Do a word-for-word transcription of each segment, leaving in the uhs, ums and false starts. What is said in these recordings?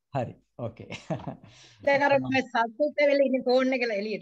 හරි. ඕකේ. දැන් අර මම සතුටු වෙලා ඉන්නේ ෆෝන් එක එළියට.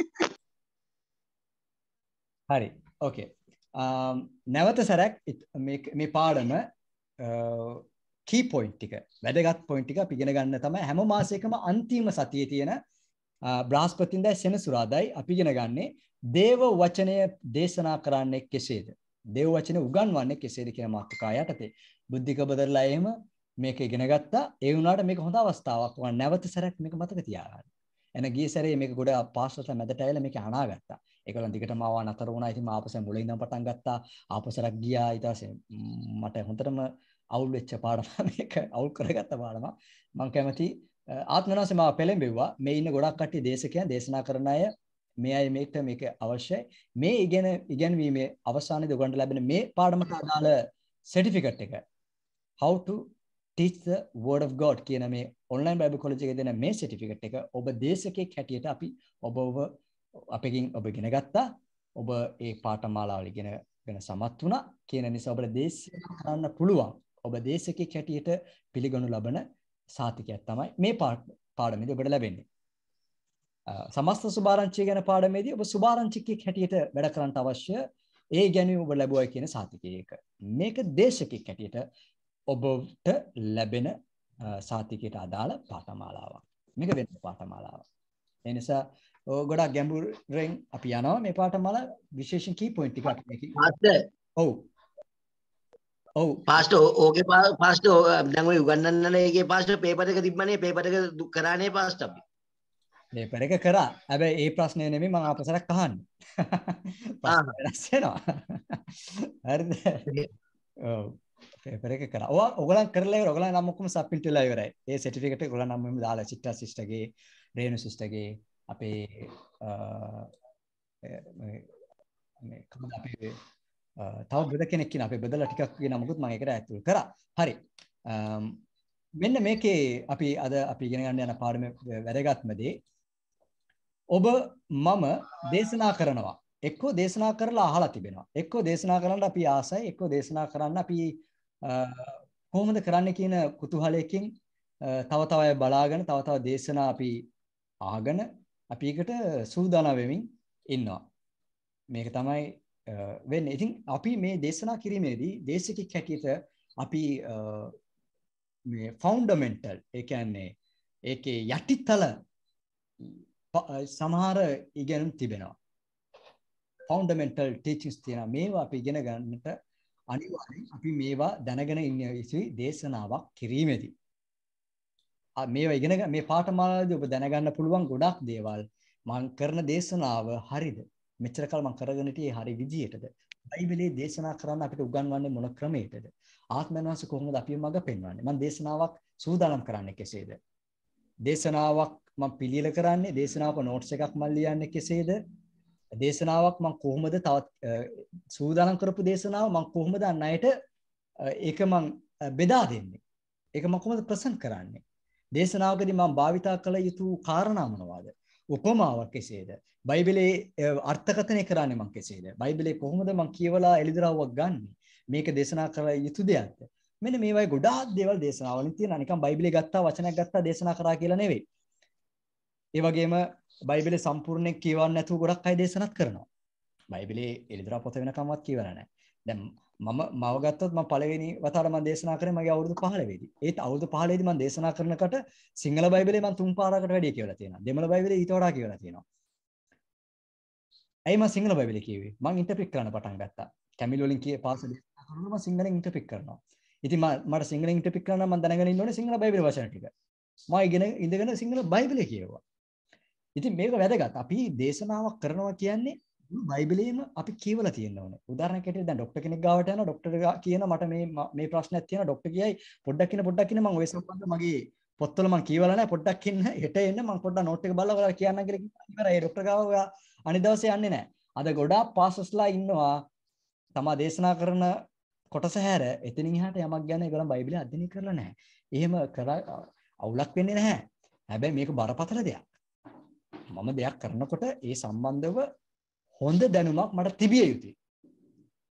හරි. ඕකේ. නැවත සැරයක් මේ මේ පාඩම කී පොයින්ට් ටික වැදගත් පොයින්ට් ටික අපි ඉගෙන ගන්න තමයි හැම මාසයකම අන්තිම සතියේ තියෙන බ්‍රහස්පතින්දා සෙනසුරාදායි අපි ඉගෙන ගන්නේ දේව වචනය දේශනා කරන්නේ කෙසේද? දේව වචනේ උගන්වන්නේ කෙසේද කියන මාතෘකාව යටතේ බුද්ධික බදරලා එහෙම මේක ඉගෙන ගත්තා. ඒ වුණාට මේක හොඳ අවස්ථාවක්. වුණා නැවත සැරයක් මේක මතක තියාගන්න. එන ගිය සැරේ මේක ගොඩ පාස්වල මැදට ඇවිල්ලා මේක අනාගත්තා. ඒකලන් දිගටම ආවා නතර වුණා. ඉතින් මම ආපස්සෙන් මුලින් ඉඳන් පටන් ගත්තා. ආපස්සරක් ගියා. ඊට පස්සේ මට හොඳටම අවුල් වෙච්ච පාඩම මේක අවුල් කරගත්ත පාඩම. මම කැමති ආත්මනාසෙ මාව පෙළඹෙව්වා. මේ ඉන්න ගොඩක් කට්ටිය දේශකයන් දේශනා කරන අය මේ අය මේකට මේක අවශ්‍යයි. මේ ඉගෙන ඉගෙනීමේ අවසානයේදී ඔයගොල්ලන්ට ලැබෙන මේ පාඩමට අදාළ සර්ටිෆිකට් එක how to teach the word of God කියන මේ online bible college එකේ දෙන මේ සර්ටිෆිකට් එක ඔබ දේශකෙක් හැටියට අපි ඔබ ඔබ අපකින් ඔබ ඉගෙන ගත්තා. ඔබ ඒ පාඨමාලාවල ඉගෙන ගන්න සමත් වුණා කියන නිසා ඔබට දේශනා කරන්න පුළුවන්. ඔබ දේශකෙක් හැටියට පිළිගනු ලබන සාතිකයක් තමයි මේ පාඩමේදී ඔබට ලැබෙන්නේ. සමස්ත සුභාරංචිය ගැන පාඩමේදී ඔබ සුභාරංචිකෙක් හැටියට වැඩ කරන්න අවශ්‍ය ඒ ගැනීම ඔබ ලැබුවා කියන සාතිකයක. මේක දේශකෙක් හැටියට ඔබට ලැබෙන සාතිකයට අදාළ පාඨමාලාවක්. මේක වෙන පාඨමාලාවක්. ඒ නිසා ගොඩක් ගැඹුරින් අපි යනවා මේ පාඨමාලා විශේෂයෙන් කී පොයින්ට් ටික අපි මේකේ. මාස්ටර්. ඔව්. ඔව්. පාස්ටර් ඕකේ පාස්ටර් දැන් ඔය උගන්නන්න එකේ පාස්ටර් පේපර් එක තිබ්බනේ පේපර් එක කරානේ පාස්ටර් අපි. පේපර් එක කරා. හැබැයි ඒ ප්‍රශ්නේ නෙමෙයි මම අපසරක් අහන්නේ. ප්‍රශ්න වෙනස් වෙනවා. හරිද? ඔව්. පේපර් එක කරා. ඔය ඔයගලන් කරලා ඉවර. ඔයගලන් නම් ඔක්කොම සබ්මිට් වෙලා ඉවරයි. ඒ සර්ටිෆිකේට් එක ඔයගලන් නම් මෙහෙම දාලා චිත්‍රා සිස්ටර්ගේ, රේණු සිස්ටර්ගේ අපේ මේ කවුද අපේ තව බෙද කෙනෙක් කියන අපේ බෙදලා ටිකක් කියන නමුත් මම ඒකට ඇතුල් කරා. හරි. මෙන්න මේකේ අපි අද අපි ඉගෙන ගන්න යන පාඩමේ වැදගත්ම දේ ඔබ මම දේශනා කරනවා. එක්කෝ දේශනා කරලා අහලා තිබෙනවා. එක්කෝ දේශනා කරන්න අපි ආසයි. එක්කෝ දේශනා කරන්න අපි කොහොමද කරන්නේ කියන කුතුහලයකින් තව තව අය බලාගෙන තව තව දේශනා අපි අහගෙන අපි එකට සූදානම් වෙමින් ඉන්නවා. මේක තමයි වෙන්නේ. ඉතින් අපි මේ දේශනා කිරීමේදී දේශිකෙක් හැටියට අපි මේ ෆවුන්ඩමෙන්ටල් ඒ කියන්නේ ඒකේ යටිතල සමහර ඉගෙනුම් තිබෙනවා. ෆවුන්ඩමෙන්ටල් ටීචින්ග්ස් තියෙනවා. මේවා අපි ඉගෙන ගන්නට අනිවාර්යෙන් අපි මේවා දැනගෙන ඉන්න යුතුයි දේශනාවක් කිරීමේදී. මේවා ඉගෙන මේ පාඨමාලාවේදී ඔබ දැනගන්න පුළුවන් ගොඩක් දේවල්. මම කරන දේශනාව හරිද? මෙච්චර කල් මම කරගෙන හිටියේ හරි විදියටද? බයිබලයේ දේශනා කරන්න අපිට උගන්වන්නේ මොන ක්‍රමයකටද? ආත්මයන් වහන්සේ කොහොමද අපිව මඟ පෙන්වන්නේ? මම දේශනාවක් සූදානම් කරන්නේ කෙසේද? දේශනාවක් මම පිළියෙල කරන්නේ, දේශනාවක නෝට්ස් එකක් මම ලියන්නේ කෙසේද? දේශනාවක් මම කොහොමද තවත් සූදානම් කරපු දේශනාව මම කොහොමද අන් අයට ඒක මම බෙදා දෙන්නේ? ඒක මම කොහොමද ප්‍රසන්ට් කරන්නේ? දේශනාවකදී මම භාවිතා කළ යුතු කාරණා මොනවාද? උපමාවක් කෙසේද? බයිබලයේ අර්ථකථනය කරන්නේ මම කෙසේද? බයිබලයේ කොහොමද මම කියවලා එළිදරව්වක් ගන්නෙ? මේක දේශනා කළ යුතු දෙයක්ද? මෙන්න මේ වගේ ගොඩාක් දේවල් දේශනාවලින් තියෙනවා. නිකන් බයිබලයේ ගත්තා වචනයක් ගත්තා දේශනා කරා කියලා නෙවෙයි. ඒ වගේම බයිබලයේ සම්පූර්ණයෙන් කියවන්න නැතුව ගොඩක් අය දේශනාත් කරනවා. බයිබලයේ එළිදරව් පොත වෙනකම්වත් කියවලා නැහැ. දැන් මම මව ගත්තොත් මම පළවෙනි වතාවට මම දේශනා කරේ මගේ අවුරුදු පහළොවේදී. ඒත් අවුරුදු පහළොවේදී මම දේශනා කරනකොට සිංහල බයිබලයේ මම තුන් පාරකට වැඩිය කියවලා තියෙනවා. දෙමළ බයිබලයේ ඊට වඩා කියවලා තියෙනවා. ඇයි මම සිංහල බයිබලයේ කියුවේ? මම ඉන්ටර්ප්‍රිට් කරන්න පටන් ගත්තා. කැමිල් වලින් කියේ පාසල දේශනා කරනකොට මම සිංහලෙන් ඉන්ටර්ප්‍රිට් කරනවා. ඉතින් මම මට සිංහලෙන් ඉන්ටර්ප්‍රිට් කරන්න මම දැනගෙන ඉන්න ඕනේ සිංහල බයිබලයේ වචන ටික. මම ඉගෙන ඉඳගෙන සිංහල බයිබලයේ කියවුවා. ඉතින් මේක වැදගත්. අපි දේශනාවක් කරනවා කියන්නේ බයිබලයේම අපි කියවලා තියෙන්න ඕනේ. උදාහරණයක් ඇටියට දැන් ડોක්ටර් කෙනෙක් ගාවට යනවා. ડોක්ටර් කියනවා මට මේ මේ ප්‍රශ්නයක් තියෙනවා. ડોක්ටර් කියයි පොඩ්ඩක් ඉන්න පොඩ්ඩක් ඉන්න මම ඔය සම්බන්ධව මගේ පොත්වල මම කියවලා නැහැ. පොඩ්ඩක් ඉන්න හෙට එන්න මම පොඩ්ඩක් නෝට් එක බලලා ඔයාලා කියන්නම් කියලා කිව්වා. ඉවරයි. ඒ ડોක්ටර් ගාව ඔයා අනිත් දවසේ යන්නේ නැහැ. අද ගොඩාක් පාස්ටර්ස්ලා ඉන්නවා. තමා දේශනා කරන කොටස හැර එතනින් එහාට යමක් ගැන ඒගොල්ලන් බයිබලය අධ්‍යයනය කරලා නැහැ. එහෙම කරා අවුලක් වෙන්නේ නැහැ. හැබැයි මේක බරපතල දෙයක්. මම දෙයක් කරනකොට ඒ සම්බන්ධව හොඳ දැනුමක් මට තිබිය යුතුයි.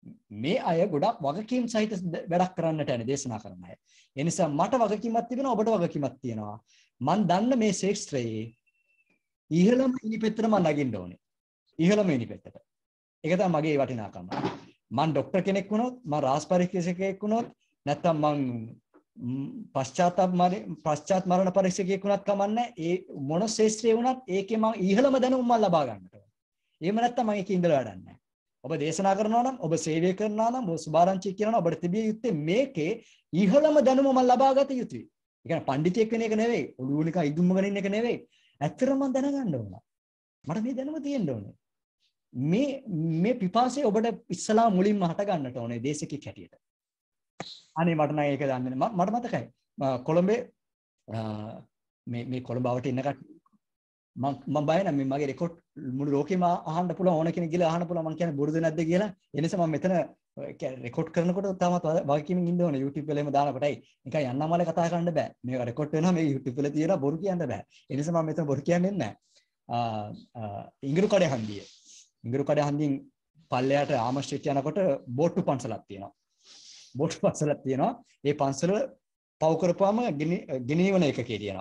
මේ අය ගොඩක් වගකීම් සහිත වැඩක් කරන්නට යන දේශනා කරන අය. ඒ නිසා මට වගකීමක් තිබෙනවා ඔබට වගකීමක් තියෙනවා. මම දන්න මේ ශේෂ්ත්‍රයේ ඉහළම ඉනිපෙත්තට මම නගින්න ඕනේ. ඉහළම ඉනිපෙත්තට. ඒක තමයි මගේ වටිනාකම. මම ડોක්ටර් කෙනෙක් වුණොත්, මම රාජ පරීක්ෂකයෙක් වුණොත්, නැත්නම් මම පශ්චාත්තාප පශ්චාත් මරණ පරීක්ෂකයෙක් වුණත් කමන්නේ. ඒ මොන ශේෂ්ත්‍රයේ වුණත් ඒකේ මම ඉහළම දැනුම මම ලබා ගන්නට ඕනේ. එහෙම නැත්නම් මම ඒකේ ඉඳලා වැඩක් නැහැ. ඔබ දේශනා කරනවා නම්, ඔබ සේවය කරනවා නම්, ඔබ සුභාරංචි කියනවා නම් ඔබට තිබිය යුත්තේ මේකේ ඉහළම දැනුම මම ලබා ගත යුතුයි. ඒ කියන්නේ පඬිතියෙක් වෙන එක නෙවෙයි, ඔළුව නිකන් ඉදුම්ම ගන්න එක නෙවෙයි. ඇත්තටම මම දැනගන්න ඕන. මට මේ දැනුම තියෙන්න ඕනේ. මේ මේ පිපාසය ඔබට ඉස්සලා මුලින්ම හට ගන්නට ඕනේ දේශකෙක් හැටියට. අනේ මට නම් ඒක දන්නේ නැහැ. මට මතකයි. කොළඹේ මේ මේ කොළඹවට ඉන්න කට්ටිය මම මම බය නැහැ. මේ මගේ රෙකෝඩ් මුළු ලෝකෙම අහන්න පුළුවන් ඕන කෙනෙක් ගිහලා අහන්න පුළුවන්. මම කියන්නේ බොරුද නැද්ද කියලා. ඒ නිසා මම මෙතන රෙකෝඩ් කරනකොට තාමත් වගකීමෙන් ඉන්න ඕනේ. YouTube වල එහෙම දානකොටයි. නිකන් යන්නමාලේ කතා කරන්න බෑ. මේක රෙකෝඩ් වෙනවා. මේක YouTube වල තියෙනවා. බොරු කියන්න බෑ. ඒ නිසා මම මෙතන බොරු කියන්නේ නැහැ. ආ ඉංග්‍රීසි කඩේ හන්දියේ. ඉංග්‍රීසි කඩේ හන්දියෙන් පල්ලෙයට ආමස්ට්‍රීට් යනකොට බෝට්ටු පන්සලක් තියෙනවා. බෝට්ටු පන්සලක් තියෙනවා. ඒ පන්සල පව් කරපුවාම ගිනිවන එකකේ තියෙනවා.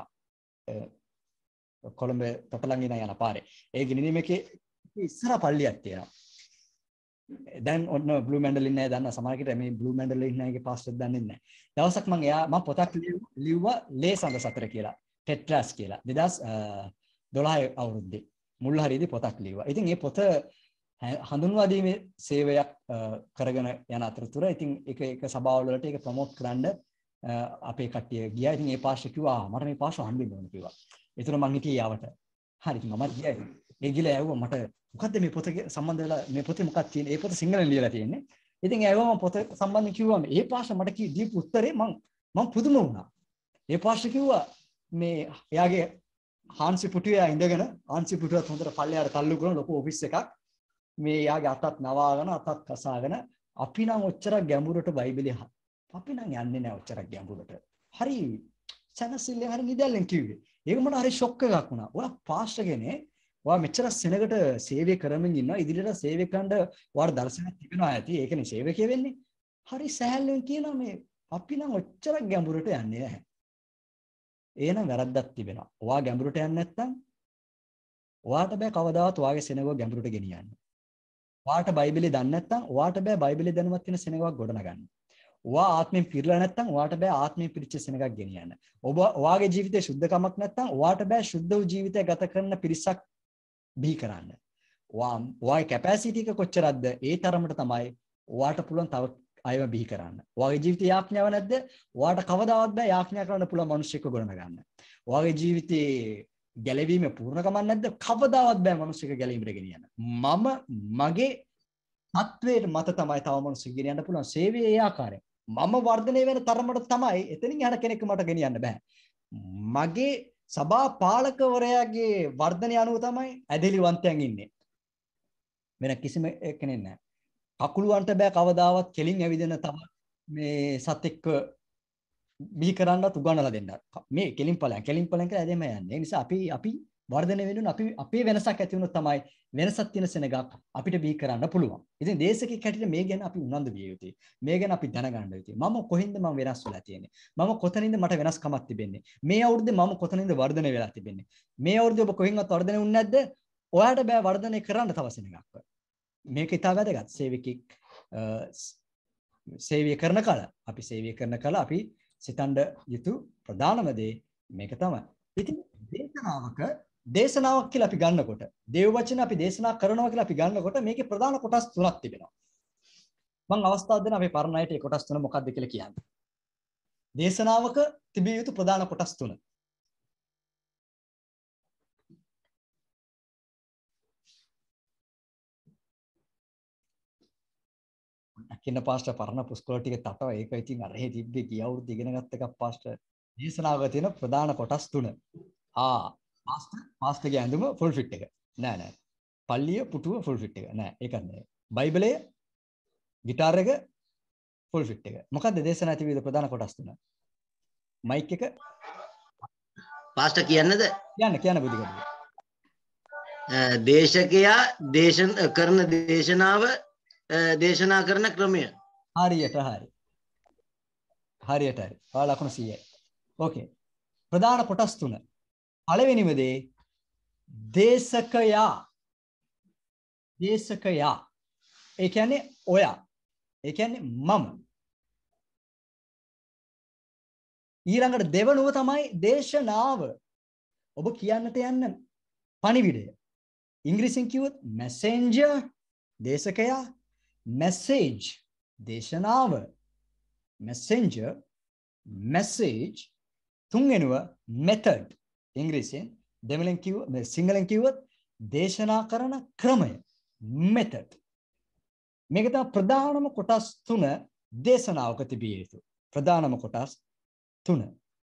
කොළඹ තොටලංගින යන පාරේ. ඒ ගිනිනීම එකේ ඉස්සර පල්ලියක් තියෙනවා. දැන් ඔන්න බ්ලූ මැන්ඩල් ඉන්නේ නැහැ. දන්නා සමහරකට මේ බ්ලූ මැන්ඩල් ඉන්නේ නැහැ. ඒකේ පාස්වර්ඩ් දන්නේ නැහැ. දවසක් මම එයා මම පොතක් ලිව්වා ලේ සඳ සතර කියලා. ටෙට්‍රාස් කියලා. දෙදාස් දොළහ අවුරුද්දේ මුල් හරියේදී පොතක් ලිව්වා. ඉතින් මේ පොත හඳුන්වා දීමේ සේවයක් කරගෙන යන අතරතුර ඉතින් එක එක සභාවල වලට ඒක ප්‍රොමෝට් කරන්න අපේ කට්ටිය ගියා. ඉතින් ඒ පාස්ටර් කිව්වා මට මේ පාස්ටර් හම්බෙන්න ඕන කිව්වා. ඒතර මං හිටියේ යාවට. හරි ඉතින් මමත් ගියා. ඒ ගිහලා ඇහුවා මට මොකද්ද මේ පොත සම්බන්ධ වෙලා මේ පොතේ මොකක්ද තියෙන්නේ? ඒ පොත සිංහලෙන් ලියලා තියෙන්නේ. ඉතින් ඇහුවා මම පොත සම්බන්ධව කිව්වම ඒ පාස්ටර් මට කී දීපු උත්තරේ මං මං පුදුම වුණා. ඒ පාස්ටර් කිව්වා මේ එයාගේ හාන්සි පුටුවේ ඉඳගෙන හාන්සි පුටුවත් හොඳට පල්ලෙහාට තල්ලු කරන ලොකු ඔෆිස් එකක්. මේ යාගේ අතත් නවාගෙන අතත් කසාගෙන අපි නම් ඔච්චර ගැඹුරට බයිබලෙ අපි නම් යන්නේ නැහැ ඔච්චර ගැඹුරට. හරි සනසිල්ලෙන් හරි නිදැල්ලෙන් කිව්වේ. ඒක මට හරි ෂොක් එකක් වුණා. ඔයා පාස්ටර් කෙනේ. ඔයා මෙච්චර සෙනගට සේවය කරමින් ඉන්නවා. ඉදිරියට සේවය කරන්න ඔයාට දර්ශනයක් තිබෙනවා ඇති. ඒකනේ සේවකය වෙන්නේ. හරි සෑහලෙන් කියනවා මේ අපි නම් ඔච්චර ගැඹුරට යන්නේ නැහැ. එහෙනම් වැරද්දක් තිබෙනවා. ඔයා ගැඹුරට යන්නේ නැත්නම් ඔයාට බෑ කවදාවත් ඔයාගේ සෙනගව ගැඹුරට ගෙනියන්න. ඔයාට බයිබලෙ දන්නේ නැත්නම් ඔයාට බෑ බයිබලෙ දැනුමක් තියෙන සෙනගක් ගොඩනගන්න. ඔයා ආත්මයෙන් පිරලා නැත්නම් ඔයාට බෑ ආත්මයෙන් පිරිච්ච සෙනගක් ගෙනියන්න. ඔබ ඔයාගේ ජීවිතේ සුද්ධකමක් නැත්නම් ඔයාට බෑ සුද්ධ වූ ජීවිතය ගත කරන පිරිසක් බිහි කරන්න. ඔයා ඔයාගේ කැපැසිටි එක කොච්චරක්ද ඒ තරමට තමයි ඔයාට පුළුවන් තව අයව බිහි කරන්න. ඔයාගේ ජීවිතේ යාඥාව නැද්ද? ඔයාට කවදාවත් බෑ යාඥා කරන්න පුළුවන් මිනිස්සෙක්ව ගොඩනගන්න. ඔයාගේ ජීවිතේ ගැලවීම පූර්ණකමක් නැද්ද? කවදාවත් බෑ මිනිස්සෙක් ගැලවීමට ගෙනියන්න. මම මගේ තත්වයට මත තමයි තව මිනිස්සෙක් ගෙනියන්න පුළුවන්. සේවයේ ඒ ආකාරයෙන්. මම වර්ධනය වෙන තරමට තමයි එතනින් යන කෙනෙක් මට ගෙනියන්න බෑ. මගේ සභා පාලකවරයාගේ වර්ධනය අනුව තමයි ඇදහිලිවන්තයන් ඉන්නේ. වෙන කිසිම කෙනෙක් නැහැ. කකුලුවන්ට බෑ කවදාවත් කෙලින් ඇවිදින තව මේ සතෙක්ව බිහි කරන්නත් උගන්වලා දෙන්න. මේ කෙලින් ඵලයන් කෙලින් ඵලයන් කියලා ඇදෙම යන්නේ. ඒ නිසා අපි අපි වර්ධනය වෙනුන අපි අපේ වෙනසක් ඇති වුණොත් තමයි වෙනසක් තියෙන සෙනගක් අපිට බිහි කරන්න පුළුවන්. ඉතින් දේශකෙක් හැටියට මේ ගැන අපි උනන්දු විය යුතුයි. මේ ගැන අපි දැනගන්න යුතුයි. මම කොහෙන්ද මම වෙනස් වෙලා තියෙන්නේ? මම කොතනින්ද මට වෙනස්කමක් තිබෙන්නේ? මේ අවුරුද්දේ මම කොතනින්ද වර්ධනය වෙලා තිබෙන්නේ? මේ අවුරුද්දේ ඔබ කොහෙන්වත් වර්ධනය වුනේ නැද්ද? ඔයාට බෑ වර්ධනය කරන්න තව සෙනගක්. මේක ඉතා වැදගත්. සේවකෙක් සේවය කරන කල අපි සේවය කරන කල අපි සිතන්න යුතු ප්‍රධානම දේ මේක තමයි. ඉතින් දේශනාවක දේශනාවක් කියලා අපි ගන්නකොට දේව වචන අපි දේශනා කරනවා කියලා අපි ගන්නකොට මේකේ ප්‍රධාන කොටස් තුනක් තිබෙනවා. මම අවස්ථාව දෙන අපේ පරණයට ඒ කොටස් තුන මොකක්ද කියලා කියන්නේ. දේශනාවක තිබිය යුතු ප්‍රධාන කොටස් තුන. අකින්න පාස්ටර් පරණ පුස්කොළ ටික තටව ඒක ඉතින් අර හේ තිබ්බේ ගිය අවුරුද්ද ඉගෙන ගත්ත එකක් පාස්ටර්. දේශනාවක තියෙන ප්‍රධාන කොටස් තුන. ආ පාස්ටර් පාස්ටර්ගේ ඇඳුම ෆුල් ෆිට් එක. නෑ නෑ. පල්ලිය පුටුව ෆුල් ෆිට් එක. නෑ ඒක නෑ. බයිබලය ගිටාර් එක ෆුල් ෆිට් එක. මොකද්ද දේශනාවේ තිබෙන ප්‍රධාන කොටස් තුන? මයික් එක පාස්ටර් කියන්නද? කියන්න කියන්න බුදුගමගේ. දේශකයා දේශන කරන දේශනාව දේශනා කරන ක්‍රමය. හරියට හරි. හරියට හරි. ඔයාලා ලකුණු සීයයි. ඕකේ. ප්‍රධාන කොටස් තුන. පළවෙනිම දේ දේශකයා. දේශකයා. ඒ කියන්නේ ඔයා. ඒ කියන්නේ මම. ඊළඟට දෙවනුව තමයි දේශනාව. ඔබ කියන්නට යන්න පණිවිඩය. ඉංග්‍රීසියෙන් කිව්වොත් messenger දේශකයා, message දේශනාව, messenger message. තුන්වෙනුව method ඉංග්‍රීසියෙන්, දෙමළෙන් කිව්වොත් සිංහලෙන් කිව්වොත් දේශනා කරන ක්‍රමය method. මේක තමයි ප්‍රධානම කොටස් තුන දේශනාවක තිබිය යුතු. ප්‍රධානම කොටස් තුන.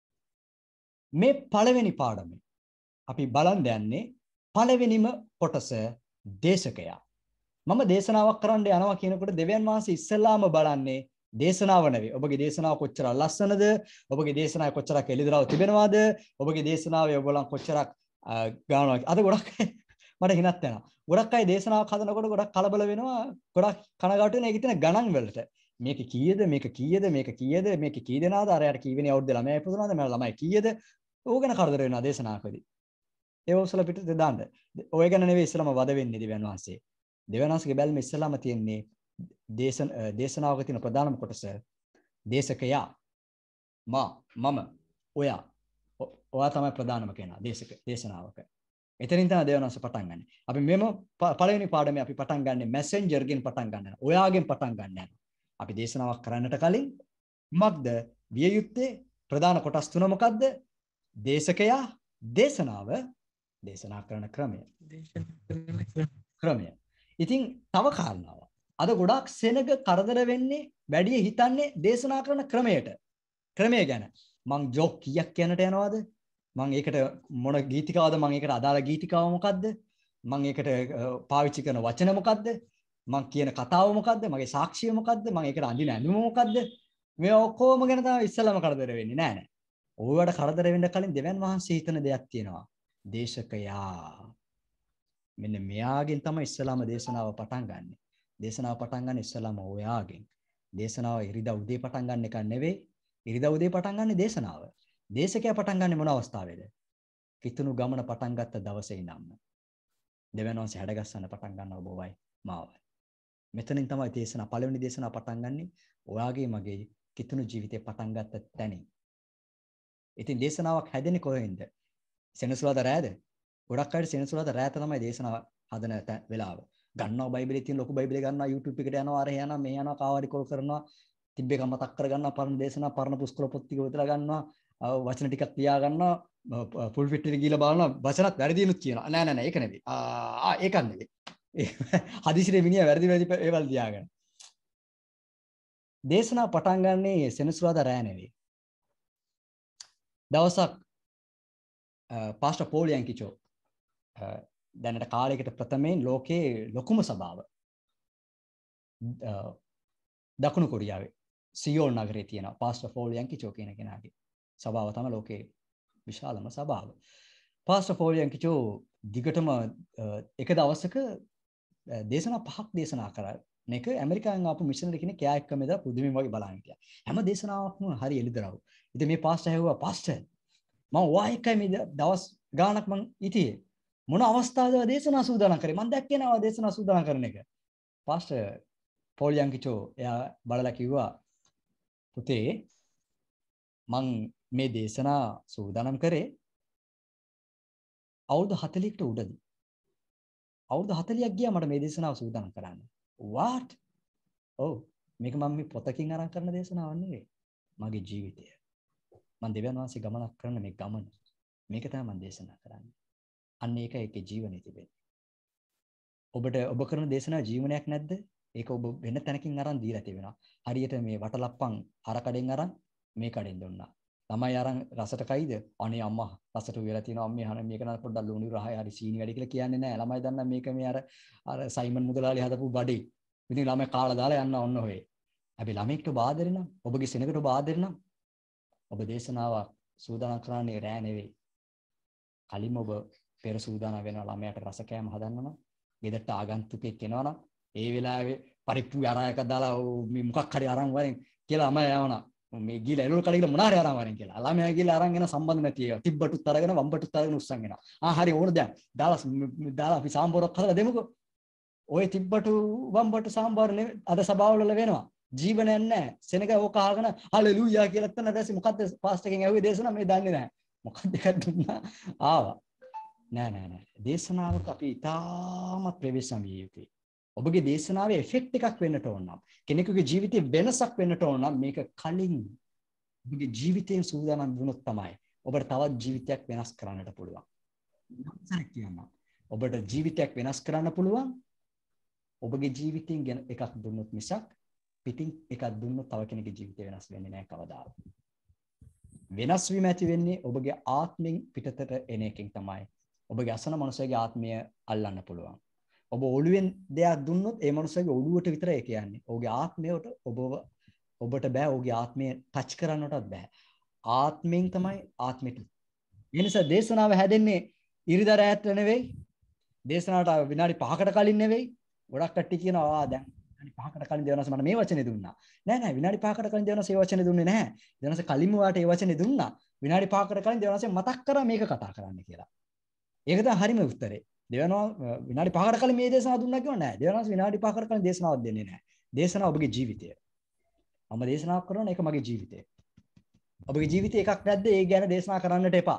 මේ පළවෙනි පාඩමේ අපි බලන්න යන්නේ පළවෙනිම කොටස දේශකයා. මම දේශනාවක් කරන්න යනවා කියනකොට දෙවියන් වහන්සේ ඉස්සෙල්ලාම බලන්නේ දේශනාව නෙවෙයි. ඔබගේ දේශනාව කොච්චර ලස්සනද? ඔබගේ දේශනාවේ කොච්චරක් එළිදරව් තිබෙනවද? ඔබගේ දේශනාවේ ඔයගොල්ලන් කොච්චරක් ගානවද? අද ගොඩක් මට හිනත් යනවා. ගොඩක් අය දේශනාවක් හදනකොට ගොඩක් කලබල වෙනවා. ගොඩක් කනගාටු වෙනවා. ඒක තියෙන ගණන් වලට. මේක කීයද? මේක කීයද? මේක කීයද? මේක කී දෙනාද? අරයට කීවෙනි අවුරුද්ද ළමයි ඉපදුනාද? මම ළමයි කීයද? ඕක ගැන කරදර වෙනවා දේශනාවකදී. ඒ ඔසල පිටට දාන්න. ඔය ගැන නෙවෙයි ඉස්සලම වද වෙන්නේ දෙවියන් වහන්සේ. දෙවියන් වහන්සේගේ බැල්ම ඉස්සලම තියෙන්නේ දේශන දේශනාවක තියෙන ප්‍රධානම කොටස දේශකයා. මා මම ඔයා. ඔයා තමයි ප්‍රධානම කෙනා දේශක දේශනාවක. එතනින් තමයි දෙවියන් වහන්සේ පටන් ගන්න. අපි මෙම පළවෙනි පාඩමේ අපි පටන් ගන්නේ messenger ගෙන් පටන් ගන්නවා. ඔයාගෙන් පටන් ගන්න යනවා. අපි දේශනාවක් කරන්නට කලින් මොකක්ද විය යුත්තේ? ප්‍රධාන කොටස් තුන මොකක්ද? දේශකයා, දේශනාව, දේශනා කරන ක්‍රමය. ක්‍රමය. ඉතින් තව කාරණාවක්. අද ගොඩක් සෙනග කරදර වෙන්නේ වැඩි හිතන්නේ දේශනා කරන ක්‍රමයට. ක්‍රමය ගැන. මං ජෝක් කීයක් කියන්නට යනවාද? මං ඒකට මොන ගීතිකාවද? මං ඒකට අදාළ ගීතිකාව මොකද්ද? මං ඒකට පාවිච්චි කරන වචන මොකද්ද? මං කියන කතාව මොකද්ද? මගේ සාක්ෂිය මොකද්ද? මං ඒකට අඳින ඇඳුම මොකද්ද? මේ ඔක්කොම ගැන තමයි ඉස්සෙල්ලාම කරදර වෙන්නේ නෑ නෑ. ඕවට කරදර වෙන්න කලින් දෙවියන් වහන්සේ හිතන දෙයක් තියෙනවා. දේශකයා. මෙන්න මෙයාගෙන් තමයි ඉස්සලාම දේශනාව පටන් ගන්නෙ. දේශනාව පටන් ගන්න ඉස්සලාම ඔයාගෙන්. දේශනාව ඉරිදා උදේ පටන් ගන්න එක නෙවෙයි. ඉරිදා උදේ පටන් ගන්න දේශනාව. දේශකයා පටන් ගන්නේ මොන අවස්ථාවේද? කිතුණු ගමන පටන් ගත්ත දවසේ ඉඳන්ම. දෙවියන් වහන්සේ හැඩගස්සන්න පටන් ගන්නව බොවයි මාවයි. මෙතනින් තමයි දේශනාව පළවෙනි දේශනාව පටන් ගන්නෙ. ඔයාගේ මගේ කිතුණු ජීවිතේ පටන් ගත්ත තැනින්. ඉතින් දේශනාවක් හැදෙන්නේ කොහෙන්ද? සෙනසුරාදා රෑද? ගොඩක් අය සෙනසුරාදා රෑත තමයි දේශනාව හදන වෙලාව. ගන්නවා බයිබලයේ තියෙන ලොකු බයිබලේ ගන්නවා YouTube එකට යනවා අර යනවා මේ යනවා කාවරි කෝල් කරනවා තිබ්බේක මතක් කර ගන්නවා පරණ දේශනා පරණ පුස්තක පොත් ටික විතර ගන්නවා වචන ටිකක් ලියා ගන්නවා ෆුල් ෆිට් එක ගිහලා බලනවා වචනත් වැරදිනුත් කියනවා නෑ නෑ නෑ ඒක නෙවෙයි ආ ඒකක් නෙවෙයි හදිසියේ මිනිහා වැරදි වැරදි ඒවල් ලියාගෙන දේශනා පටන් ගන්නේ සෙනසුරාදා රෑ නෙවෙයි දවසක් පාස්ටර් පෝල් යන්කිචෝ දැනට කාලයකට ප්‍රථමයෙන් ලෝකයේ ලොකුම සභාව දකුණු කොරියාවේ සියෝල් නගරයේ තියෙන පාස්ටර් පෝල් යන්කිචෝ කියන කෙනාගේ සභාව තමයි ලෝකයේ විශාලම සභාව. පාස්ටර් පෝල් යන්කිචෝ දිගටම එක දවසක දේශනා පහක් දේශනා කරා. මේක ඇමරිකාවෙන් ආපු මිෂනරි කෙනෙක් එයා එක්ක මෙදා පුදුමෙන් වගේ බලන් හිටියා. හැම දේශනාවක්ම හරි එළිදරව්. ඉතින් මේ පාස්ටර් හැවුවා පාස්ටර් මම ඔයා එක්කයි මේ දවස් ගාණක් මං හිටියේ. මොන අවස්ථාවද දේශනා සූදානම් කරේ? මම දැක්කේ නෑ දේශනා සූදානම් කරන එක. පාස්ටර් පෝල් යන්කිචෝ එයා බලලා කිව්වා පුතේ මං මේ දේශනා සූදානම් කරේ අවුරුදු හතළිහකට උඩදී. අවුරුදු හතළිහක් ගියා මට මේ දේශනාව සූදානම් කරන්න. what? ඔව් මේක මම මේ පොතකින් අරන් කරන දේශනාවක් නෙවෙයි. මගේ ජීවිතය. මම දෙවියන් වහන්සේ ගමනක් කරන මේ ගමන. මේක තමයි මම දේශනා කරන්නේ. අන්න ඒක ඒකේ ජීවනයේ තිබෙන්නේ. ඔබට ඔබ කරන දේශනාව ජීවනයක් නැද්ද? ඒක ඔබ වෙන තැනකින් අරන් දීලා තිබෙනවා. හරියට මේ වටලප්පන් අර කඩෙන් අරන් මේ කඩෙන් දුන්නා. ළමයි අරන් රසට කයිද? අනේ අම්මා රසට වෙලා තියෙනවා අම්මේ අහන මේක නම් පොඩ්ඩක් ලුණු රහයි හරි සීනි වැඩි කියලා කියන්නේ නැහැ. ළමයි දන්නා මේක මේ අර අර සයිමන් මුදලාලි හදපු බඩේ. ඉතින් ළමයි කාලා දාලා යන්න ඔන්න ඔය. හැබැයි ළමයිට ඔබ ආදරේ නම් ඔබගේ සෙනඟට ඔබ ආදරේ නම් ඔබ දේශනාවක් සූදානම් කරන්නේ රෑ නෙවෙයි. කලින්ම ඔබ පෙර සූදානම් වෙනවා ළමයාට රස කෑම හදන්න නම් ගෙදරට ආගන්තුකෙක් එනවා නම් ඒ වෙලාවේ පරිප්පු අරයක දාලා මේ මොකක් හරි අරන් වරෙන් කියලා අම යවනවා. මේ ගිහලා එළවලු කඩේ ගිහලා මොනවා හරි අරන් වරෙන් කියලා. ළමයා ගිහලා අරන් එන සම්බන්ධ නැති ඒවා. තිබ්බටුත් අරගෙන වම්බටුත් අරගෙන උස්සන් එනවා. ආ හරි ඕන දැන්. දාලා දාලා අපි සාම්බරක් හදලා දෙමුකෝ. ඔය තිබ්බටු වම්බටු සාම්බාර අද සභාවවල වෙනවා. ජීවනයක් නැහැ. සෙනග ඕක අහගෙන හලෙලූයා කියලා තන දැසි මොකද්ද පාස්ටර් එකෙන් ඇහුවේ දේශනා මේ දන්නේ නැහැ. මොකක්ද එකක් දුන්නා ආවා. නෑ නෑ නෑ. දේශනාවක අපි ඉතාමත් ප්‍රවේශම් විය යුතුයි. ඔබගේ දේශනාවේ එෆෙක්ට් එකක් වෙන්නට ඕන නම් කෙනෙකුගේ ජීවිතේ වෙනසක් වෙන්නට ඕන නම් මේක කලින් ඔබගේ ජීවිතයෙන් සූදානම් වුණොත් තමයි ඔබට තවත් ජීවිතයක් වෙනස් කරන්නට පුළුවන්. මම කියනවා ඔබට ජීවිතයක් වෙනස් කරන්න පුළුවන් ඔබගේ ජීවිතයෙන් එකක් දුන්නොත් මිසක් පිටින් එකක් දුන්නොත් තව කෙනෙකුගේ ජීවිතය වෙනස් වෙන්නේ නැහැ කවදාවත්. වෙනස් වීම ඇති වෙන්නේ ඔබගේ ආත්මෙන් පිටතට එන එකෙන් තමයි. ඔබගේ අසන මනුස්සයගේ ආත්මය අල්ලන්න පුළුවන්. ඔබ ඔළුවෙන් දෙයක් දුන්නොත් ඒ මනුස්සයගේ ඔළුවට විතරයි කියන්නේ. ඔහුගේ ආත්මයට ඔබව ඔබට බෑ ඔහුගේ ආත්මය ටච් කරන්නටත් බෑ. ආත්මෙන් තමයි ආත්මෙට. ඒ නිසා දේශනාව හැදෙන්නේ ඉරිදා රැයට නෙවෙයි. දේශනාවට විනාඩි පහකට කලින් නෙවෙයි. ගොඩක් කට්ටිය කියනවා ආ දැන් විනාඩි පහකට කලින් දෙවනස මට මේ වචනේ දුන්නා. නෑ නෑ විනාඩි පහකට කලින් දෙවනස ඒ වචනේ දුන්නේ නැහැ. දෙවනස කලින්ම වාට ඒ වචනේ දුන්නා. විනාඩි පහකට කලින් දෙවනස මතක් කරා මේක කතා කරන්න කියලා. ඒක තමයි හරිම උත්තරේ. දෙවනවා විනාඩි පහකට කලින් මේ දේශනාව දුන්නා කියව නෑ. දෙවනස් විනාඩි පහකට කලින් දේශනාවක් දෙන්නේ නෑ. දේශනාව ඔබගේ ජීවිතය. මම දේශනාවක් කරනවා ඒක මගේ ජීවිතය. ඔබගේ ජීවිතේ එකක් නැද්ද? ඒ ගැන දේශනා කරන්නට එපා.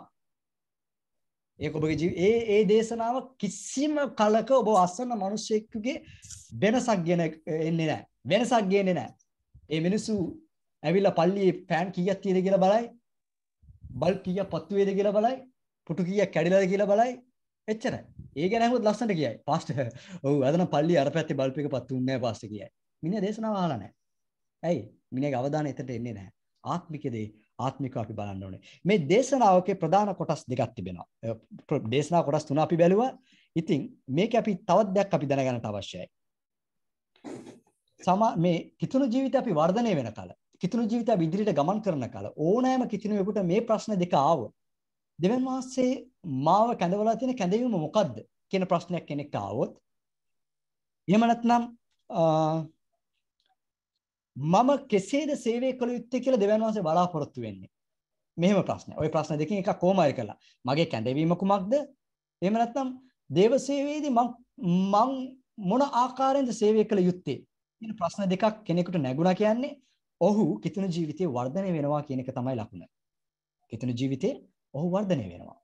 ඒක ඔබගේ ජීවිතේ ඒ ඒ දේශනාව කිසිම කලක ඔබ අසන මිනිසෙකුගේ වෙනසක් ගෙන එන්නේ නැහැ. වෙනසක් ගේන්නේ නැහැ. ඒ මිනිස්සු ඇවිල්ලා පල්ලියේ ෆෑන් කීයක් තියෙද කියලා බලයි. බල්බ් කීයක් පත්තු වේද කියලා බලයි. පුටු කීයක් කැඩිලාද කියලා බලයි. එච්චරයි. ඒ ගැන අහුවොත් ලස්සනට කියයි. පාස්ටර් ඔව් අද නම් පල්ලියේ අර පැත්තේ බල්බ් එක පත්තු වුන්නේ නැහැ පාස්ටර් කියයි. මිනිහා දේශනාව අහලා නැහැ. ඇයි? මිනිහාගේ අවධානය එතනට එන්නේ නැහැ. ආත්මිකදී ආත්මිකව අපි බලන්න ඕනේ. මේ දේශනාවකේ ප්‍රධාන කොටස් දෙකක් තිබෙනවා. දේශනා කොටස් තුන අපි බැලුවා. ඉතින් මේක අපි තවත් දෙයක් අපි දැනගන්නට අවශ්‍යයි. සම මේ කිතුණු ජීවිතය අපි වර්ධනය වෙන කල, කිතුණු ජීවිතය අපි ඉදිරියට ගමන් කරන කල ඕනෑම කිතුණුවෙකුට මේ ප්‍රශ්න දෙක ආවොත් දෙවන් වහන්සේ මාව කැඳවලා තියෙන කැඳවීම මොකද්ද කියන ප්‍රශ්නයක් කෙනෙක්ට ආවොත් එහෙම නැත්නම් මම කෙසේද සේවය කළ යුත්තේ කියලා දෙවන් වහන්සේ බලාපොරොත්තු වෙන්නේ. මෙහෙම ප්‍රශ්න. ওই ප්‍රශ්න දෙකෙන් එකක් කොහොමයි කළා. මගේ කැඳවීම කුමක්ද? එහෙම නැත්නම් දේව සේවයේදී මම මම මොන ආකාරයෙන්ද සේවය කළ යුත්තේ කියන ප්‍රශ්න දෙකක් කෙනෙකුට නැගුණා කියන්නේ ඔහු කිතුණු ජීවිතේ වර්ධනය වෙනවා කියන එක තමයි ලකුණ. කිතුණු ජීවිතේ ඔහු වර්ධනය වෙනවා.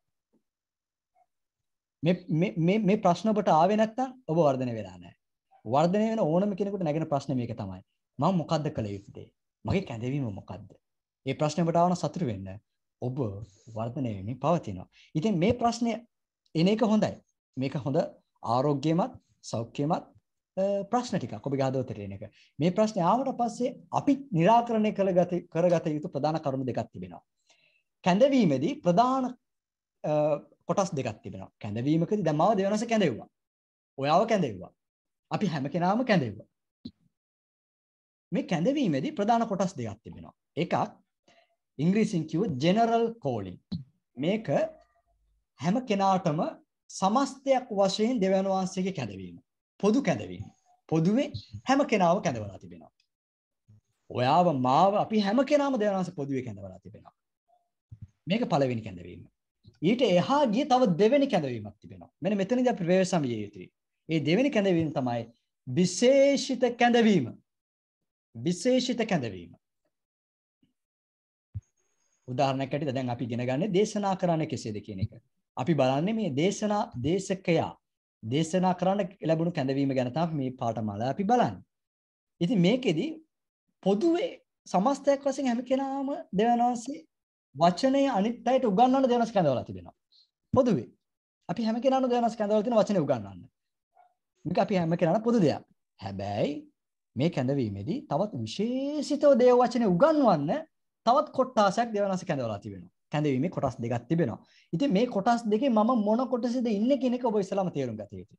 මේ මේ මේ ප්‍රශ්න ඔබට ආවේ නැත්නම් ඔබ වර්ධනය වෙලා නැහැ. වර්ධනය වෙන ඕනම කෙනෙකුට නැගෙන ප්‍රශ්නේ මේක තමයි. මම මොකද්ද කළ යුත්තේ? මගේ කැඳවීම මොකද්ද? මේ ප්‍රශ්නේ ඔබට ආවන සතුටු වෙන්න. ඔබ වර්ධනය වෙමින් පවතිනවා. ඉතින් මේ ප්‍රශ්නේ එන එක හොඳයි. මේක හොඳ ආරෝග්‍යමත් සෞඛ්‍යමත් ප්‍රශ්න ටිකක් ඔබගේ හදවතට එන එක. මේ ප්‍රශ්නේ ආවට පස්සේ අපි निराකරණය කරගත කරගත යුතු ප්‍රධාන කරුණු දෙකක් තිබෙනවා. කැඳවීමේදී ප්‍රධාන කොටස් දෙකක් තිබෙනවා. කැඳවීමකදී දැන් මාව දෙවනස කැඳෙව්වා. ඔයාව කැඳෙව්වා. අපි හැම කෙනාම කැඳෙව්වා. මේ කැඳවීමේදී ප්‍රධාන කොටස් දෙකක් තිබෙනවා. එකක් ඉංග්‍රීසියෙන් කිව්ව ජෙනරල් කෝලින්. මේක හැම කෙනාටම සමස්තයක් වශයෙන් දෙවියන් වහන්සේගේ කැඳවීම. පොදු කැඳවීම. පොදුවේ හැම කෙනාව කැඳවලා තිබෙනවා. ඔයාව මාව අපි හැම කෙනාම දෙවියන් වහන්සේ පොදුවේ කැඳවලා තිබෙනවා. මේක පළවෙනි කැඳවීම. ඊට එහා ගිය තව දෙවෙනි කැඳවීමක් තිබෙනවා. මෙන්න මෙතනදී අපි ප්‍රවේශම් විය යුතුයි. මේ දෙවෙනි කැඳවීම තමයි විශේෂිත කැඳවීම. විශේෂිත කැඳවීම. උදාහරණයක් ඇටියට දැන් අපි ඉගෙන ගන්න දේශනා කරන්න කෙසේද කියන එක. අපි බලන්නේ මේ දේශනා දේශකයා දේශනා කරන්න ලැබුණු කැඳවීම ගැන තමයි මේ පාඨමාලාව අපි බලන්නේ. ඉතින් මේකෙදි පොදුවේ සමස්තයක් වශයෙන් හැම කෙනාම දෙවියන් වහන්සේ වචනය අනිත් අයට උගන්වන්න දෙවියන් වහන්සේ කැඳවලා තිබෙනවා. පොදුවේ අපි හැම කෙනාම දෙවියන් වහන්සේ කැඳවලා තියෙන වචනේ උගන්වන්න. මේක අපි හැම කෙනාම පොදු දෙයක්. හැබැයි මේ කැඳවීමේදී තවත් විශේෂිතව දේව වචනේ උගන්වන්න තවත් කොටසක් දෙවියන් වහන්සේ කැඳවලා තිබෙනවා. කැඳවීමේ කොටස් දෙකක් තිබෙනවා. ඉතින් මේ කොටස් දෙකේ මම මොන කොටසේද ඉන්නේ කියන එක ඔබ ඉස්සලාම තේරුම් ගත යුතුයි.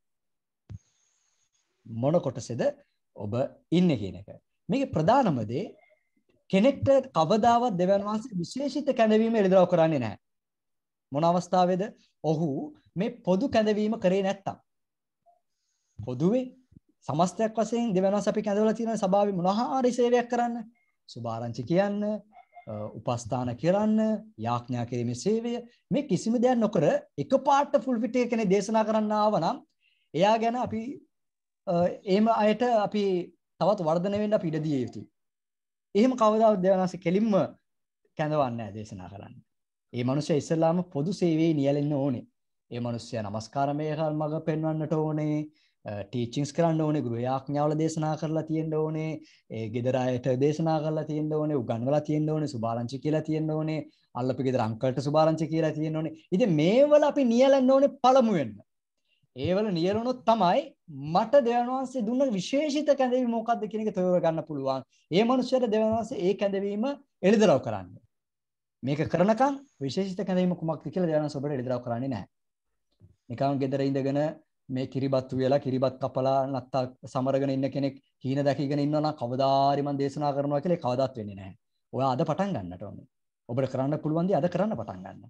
මොන කොටසේද ඔබ ඉන්නේ කියන එක. මේකේ ප්‍රධානම දේ කෙනෙක්ට කවදාවත් දෙවියන් වහන්සේ විශේෂිත කැඳවීම එළිදරව් කරන්නේ නැහැ. මොන අවස්ථාවේද? ඔහු මේ පොදු කැඳවීම කරේ නැත්තම්. පොදුවේ සමස්තයක් වශයෙන් දෙවියන් වහන්සේ අපි කැඳවලා තියෙන සභාවේ මොනවා හරි සේවයක් කරන්න. සුභාරංචි කියන්න, උපස්ථාන කරන්න, යාඥා කිරීමේ සේවය මේ කිසිම දෙයක් නොකර එකපාරට ෆුල් ෆිට් එක කෙනෙක් දේශනා කරන්න ආව නම් එයා ගැන අපි එහෙම අයට අපි තවත් වර්ධනය වෙන්න අපි ඉඩ දිය යුතුයි. එහෙම කවදාවත් දෙවියන් වහන්සේ කෙලින්ම කැඳවන්නේ නැහැ දේශනා කරන්න. ඒ මනුස්සයා ඉස්සලාම පොදු සේවයේ නියැලෙන්න ඕනේ. ඒ මනුස්සයා නමස්කාරමය මඟ පෙන්වන්නට ඕනේ. ටීචින්ග්ස් කරන්න ඕනේ, ගෘහ යාඥාවල දේශනා කරලා තියෙන්න ඕනේ, ඒ ගෙදර අයට දේශනා කරලා තියෙන්න ඕනේ, උගන්වලා තියෙන්න ඕනේ, සුභාරංචි කියලා තියෙන්න ඕනේ, අල්ලපු ගෙදර අංකල්ට සුභාරංචි කියලා තියෙන්න ඕනේ. ඉතින් මේවල අපි නියැලෙන්න ඕනේ පළමුවෙන්න. ඒවල නියැලුණොත් තමයි මට දෙවියන් වහන්සේ දුන්න විශේෂිත කැඳවීම මොකක්ද කියන එක තෝර ගන්න පුළුවන්. ඒ මනුස්සයාට දෙවියන් වහන්සේ ඒ කැඳවීම එළිදරව් කරන්නේ. මේක කරනකම් විශේෂිත කැඳවීම කුමක්ද කියලා දෙවියන් වහන්සේ ඔබට එළිදරව් කරන්නේ නැහැ. නිකන් ගෙදර ඉඳගෙන මේ කිරිබත් උයලා කිරිබත් කපලා නැත්තා සමරගෙන ඉන්න කෙනෙක් හීන දැකීගෙන ඉන්නවා නම් කවදාරි මම දේශනා කරනවා කියලා ඒ කවදාත් වෙන්නේ නැහැ. ඔයා අද පටන් ගන්නට ඕනේ. ඔබට කරන්න පුළුවන් දේ අද කරන්න පටන් ගන්න.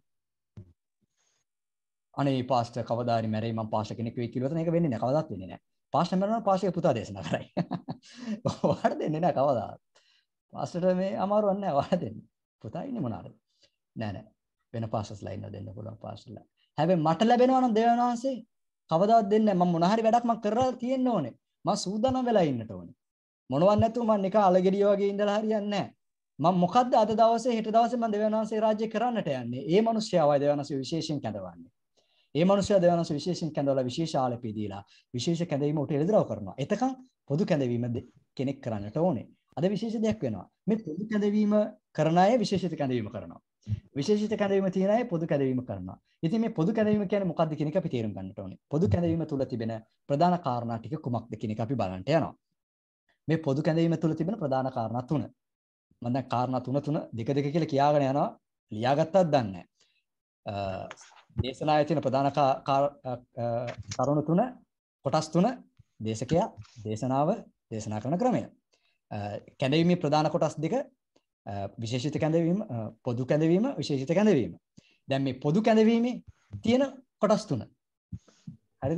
අනේ පාස්ටර් කවදාරි මැරෙයි මම පාස්ටර් කෙනෙක් වෙයි කියලා ඒක වෙන්නේ නැහැ. කවදාත් වෙන්නේ නැහැ. පාස්ටර් මැරුණා පාස්ටර්ගේ පුතා දේශනා කරයි. ඔයාට දෙන්නේ නැහැ කවදාවත්. පාස්ටර්ට මේ අමාරුවක් නැහැ ඔයාට දෙන්නේ. පුතා ඉන්නේ මොනවාද? නෑ නෑ. වෙන පාස්ටර්ස්ලා ඉන්නව දෙන්න පුළුවන් පාස්ටර්ලා. හැබැයි මට ලැබෙනවා නම් දෙවියන් වහන්සේ කවදාවත් දෙන්නේ නැහැ. මම මොන හරි වැඩක් මම කරලා තියෙන්න ඕනේ. මම සූදානම් වෙලා ඉන්නට ඕනේ. මොනවත් නැතුව මම නිකන් අලගෙඩිය වගේ ඉඳලා හරියන්නේ නැහැ. මම මොකද්ද අද දවසේ හෙට දවසේ මම දෙවියන් වහන්සේ රාජ්‍ය කරන්නට යන්නේ. ඒ මිනිස්යාවයි දෙවියන් වහන්සේ විශේෂයෙන් කැඳවන්නේ. ඒ මිනිස්යා දෙවියන් වහන්සේ විශේෂයෙන් කැඳවලා විශේෂ ආලපේ දීලා විශේෂ කැඳවීම උට එළිදරව් කරනවා. එතකන් පොදු කැඳවීම කෙනෙක් කරන්නට ඕනේ. අද විශේෂ දෙයක් වෙනවා. මේ පොදු කැඳවීම කරන අය විශේෂිත කැඳවීම කරනවා. විශේෂිත කැඳවීම තියෙන අය පොදු කැඳවීම කරනවා. ඉතින් මේ පොදු කැඳවීම කියන්නේ මොකක්ද කියන එක අපි තේරුම් ගන්නට ඕනේ. පොදු කැඳවීම තුල තිබෙන ප්‍රධාන කාරණා ටික කුමක්ද කියන එක අපි බලන්නට යනවා. මේ පොදු කැඳවීම තුල තිබෙන ප්‍රධාන කාරණා තුන. මම දැන් කාරණා තුන තුන දෙක දෙක කියලා කියාගෙන යනවා. ලියාගත්තත් දන්නේ නැහැ. දේශනාවේ තියෙන ප්‍රධාන කරුණු තුන, කොටස් තුන, දේශකයා, දේශනාව, දේශනා කරන ක්‍රමය. කැඳවීමේ ප්‍රධාන කොටස් දෙක විශේෂිත කැඳවීම, පොදු කැඳවීම, විශේෂිත කැඳවීම. දැන් මේ පොදු කැඳවීමේ තියෙන කොටස් තුන. හරිද?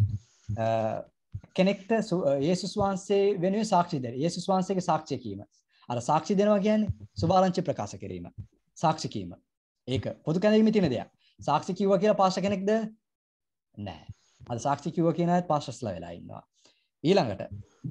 කෙනෙක්ට යේසුස් වහන්සේ වෙනුවෙන් සාක්ෂි දෙන්න. යේසුස් වහන්සේගේ සාක්ෂිය කීම. අර සාක්ෂි දෙනවා කියන්නේ සුභාරංචි ප්‍රකාශ කිරීම. සාක්ෂි කීම. ඒක පොදු කැඳවීමේ තියෙන දෙයක්. සාක්ෂි කිව්වා කියලා පාස්ටර් කෙනෙක්ද? නැහැ. අද සාක්ෂි කිව්වා කියන අයත් පාස්ටර්ස්ලා වෙලා ඉන්නවා. ඊළඟට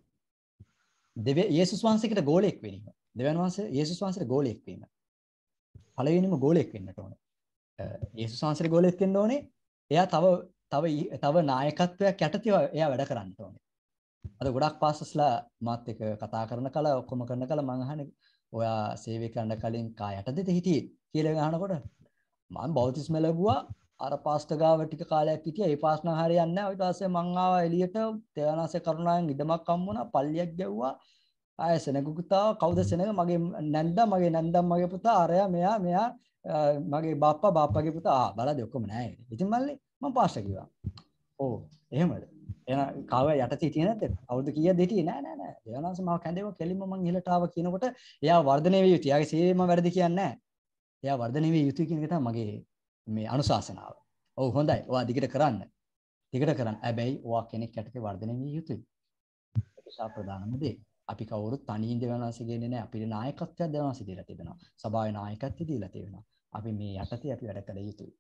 දෙවිය යේසුස් වහන්සේකට ගෝලෙක් වෙනීම. දෙවියන් වහන්සේ යේසුස් වහන්සේට ගෝලෙක් වීම. පළවෙනිම ගෝලෙක් වෙන්නට ඕනේ. යේසුස් වහන්සේට ගෝලෙක් වෙන්න ඕනේ. එයා තව තව තව නායකත්වයක් යටතේ එයා වැඩ කරන්න ඕනේ. අද ගොඩක් පාස්ටර්ස්ලා මාත් එක්ක කතා කරන කල ඔක්කොම කරන කල මං අහන්නේ ඔයා සේවය කරන්න කලින් කා යටතේද හිටියේ කියලා අහනකොට මම බෞතිස්ම ලැබුවා අර පාස්ටර් ගාව ටික කාලයක් හිටියා. ඒ පාස්ටර් නම් හරියන්නේ නැහැ. ඊට පස්සේ මං ආවා එළියට තේවනාසේ කරුණාවෙන් ඉඩමක් හම්බුණා. පල්ලියක් ගැව්වා. ආයෙ සෙනගුකුත් ආවා. කවුද සෙනග? මගේ නැන්දා, මගේ නැන්දා මගේ පුතා, අරයා මෙයා මෙයා මගේ බාප්පා බාප්පාගේ පුතා. ආ බලද්දි ඔක්කොම නැහැ. ඉතින් මල්ලි මම පාස්ටර් කිව්වා. ඕ එහෙමද? එහෙනම් කාව යටතේ හිටියේ නැද්ද? අවුරුදු කීයක්ද හිටියේ? නෑ නෑ නෑ. දේවනාසේ මාව කැඳේවා කෙලින්ම මං ඉහළට ආවා කියනකොට එයා වර්ධනය වෙ යුතුයි. එයාගේ සේවය මම වැරදි කියන්නේ නෑ. එයා වර්ධනය වෙ යුතුයි කියන එක තමයි මගේ මේ අනුශාසනාව. ඔව් හොඳයි. ඔයා දිගට කරන්න. දිගට කරන්න. හැබැයි ඔයා කෙනෙක් යටතේ වර්ධනය වෙ යුතුයි. ඒක සා ප්‍රධානම දේ. අපි කවුරුත් තනියෙන් දෙවනාසි කියන්නේ නැහැ. අපිට නායකත්වයක් දෙවනාසි දීලා තිබෙනවා. සභාවේ නායකත්වය දීලා තිබෙනවා. අපි මේ යටතේ අපි වැඩ කළ යුතුයි.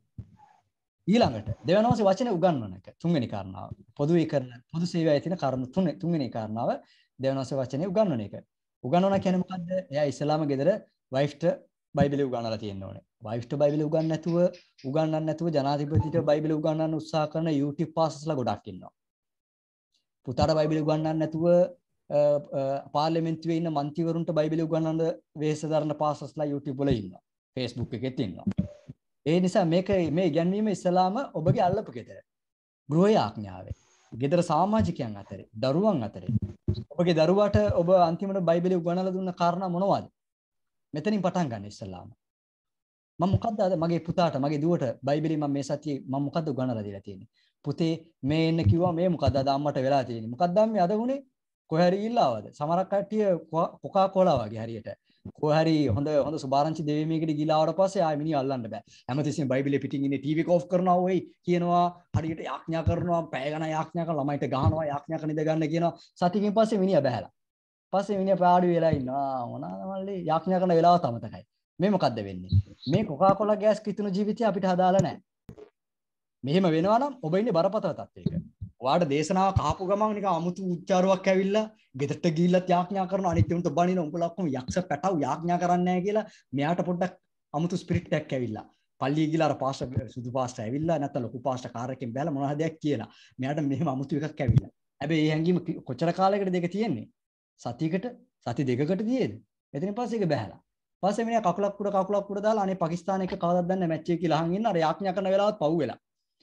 ඊළඟට දෙවනාසි වචනේ උගන්වන එක තුන්වෙනි කාරණාව. පොදුවේ කරන පොදු සේවයේ තියෙන කරුණු තුන තුන්වෙනි කාරණාව දෙවනාසි වචනේ උගන්වන එක. උගන්වන කියන්නේ මොකද්ද? එයා ඉස්ලාම ගෙදර වයිෆ්ට බයිබලෙ උගන්වලා තියෙන්න ඕනේ. වයිෆ්ට බයිබලෙ උගන්වන්න නැතුව උගන්වන්න නැතුව ජනාධිපතිට බයිබලෙ උගන්වන්න උත්සාහ කරන YouTube පාස්ටර්ස්ලා ගොඩක් ඉන්නවා. පුතාට බයිබලෙ උගන්වන්න නැතුව පාර්ලිමේන්තුවේ ඉන්න මන්ත්‍රීවරුන්ට බයිබලෙ උගන්වන්න වෙහෙස දරන පාස්ටර්ස්ලා YouTube වල ඉන්නවා. Facebook එකෙත් ඉන්නවා. ඒ නිසා මේක මේ ඉගැන්වීම ඉස්ලාම ඔබගේ අල්ලපු ගෙදර. ගෘහ යාඥාවේ. ගෙදර සමාජිකයන් අතරේ, දරුවන් අතරේ. ඔබගේ දරුවාට ඔබ අන්තිමට බයිබලෙ උගන්වලා දුන්න කාරණා මොනවද? මෙතනින් පටන් ගන්න ඉස්සල්ලාම. මම මොකද්ද අද මගේ පුතාට මගේ දුවට බයිබලෙ මම මේ සතියේ මම මොකද්ද උගන්වලා දීලා තියෙන්නේ? පුතේ මේ එන්න කිව්වා මේ මොකද්ද අද අම්මට වෙලා තියෙන්නේ? මොකද්ද අම්මේ අද වුනේ? කොහේ හරි ඉල්ලාවද? සමහරක් කට්ටිය කොකා කොලා වගේ හරියට කොහරි හොඳ හොඳ සුභාරංචි දෙවීමකට ගිලාවට පස්සේ ආයෙ මිනිහ අල්ලන්න බෑ. හැමතිස්සෙම බයිබලයේ පිටින් ඉන්නේ ටීවී එක ඔෆ් කරනවා වෙයි කියනවා හරියට යාඥා කරනවා පැය ගණන් යාඥා කරලා ළමයිට ගහනවා යාඥා කරන ඉඳ ගන්න කියනවා සතියකින් පස්සේ මිනිහා බහැලා. පස්සේ මිනිහා පාඩු වෙලා ඉන්නවා මොනවාද මල්ලි යාඥා කරන වෙලාව තමතකයි. මේ මොකද්ද වෙන්නේ? මේ කොකාකෝලා ගෑස් කිතුණු ජීවිතය අපිට හදාලා නැහැ. මෙහෙම වෙනවා නම් ඔබ ඉන්නේ බරපතල තත්ත්වයක. ඔයාට දේශනාව කහපු ගමන් නිකන් අමුතු උච්චාරුවක් ඇවිල්ලා ගෙදරට ගිහිල්ලා යාඥා කරනවා අනිත් උන්ට බණින උඹලා ඔක්කොම යක්ෂ පැටව යාඥා කරන්නේ නැහැ කියලා මෙයාට පොඩ්ඩක් අමුතු ස්පිරිට් එකක් ඇවිල්ලා පල්ලිය ගිහලා අර පාස්ටර් සුදු පාස්ටර් ඇවිල්ලා නැත්නම් ලොකු පාස්ටර් කාර් එකෙන් බැලලා මොනවා හදයක් කියලා මෙයාට මෙහෙම අමුතු එකක් ඇවිල්ලා හැබැයි මේ හැංගීම කොච්චර කාලයකට දෙක තියෙන්නේ සතියකට සති දෙකකට තියෙද එතනින් පස්සේ ඒක බහැලා පස්සේ මෙයා කකුලක් උඩ කකුලක් උඩ දාලා අනේ පාකිස්තාන එක කවදාවත් දන්නේ නැහැ මැච් එක කියලා අහන් ඉන්න අර යාඥා කරන වෙලාවත් පව් වෙලා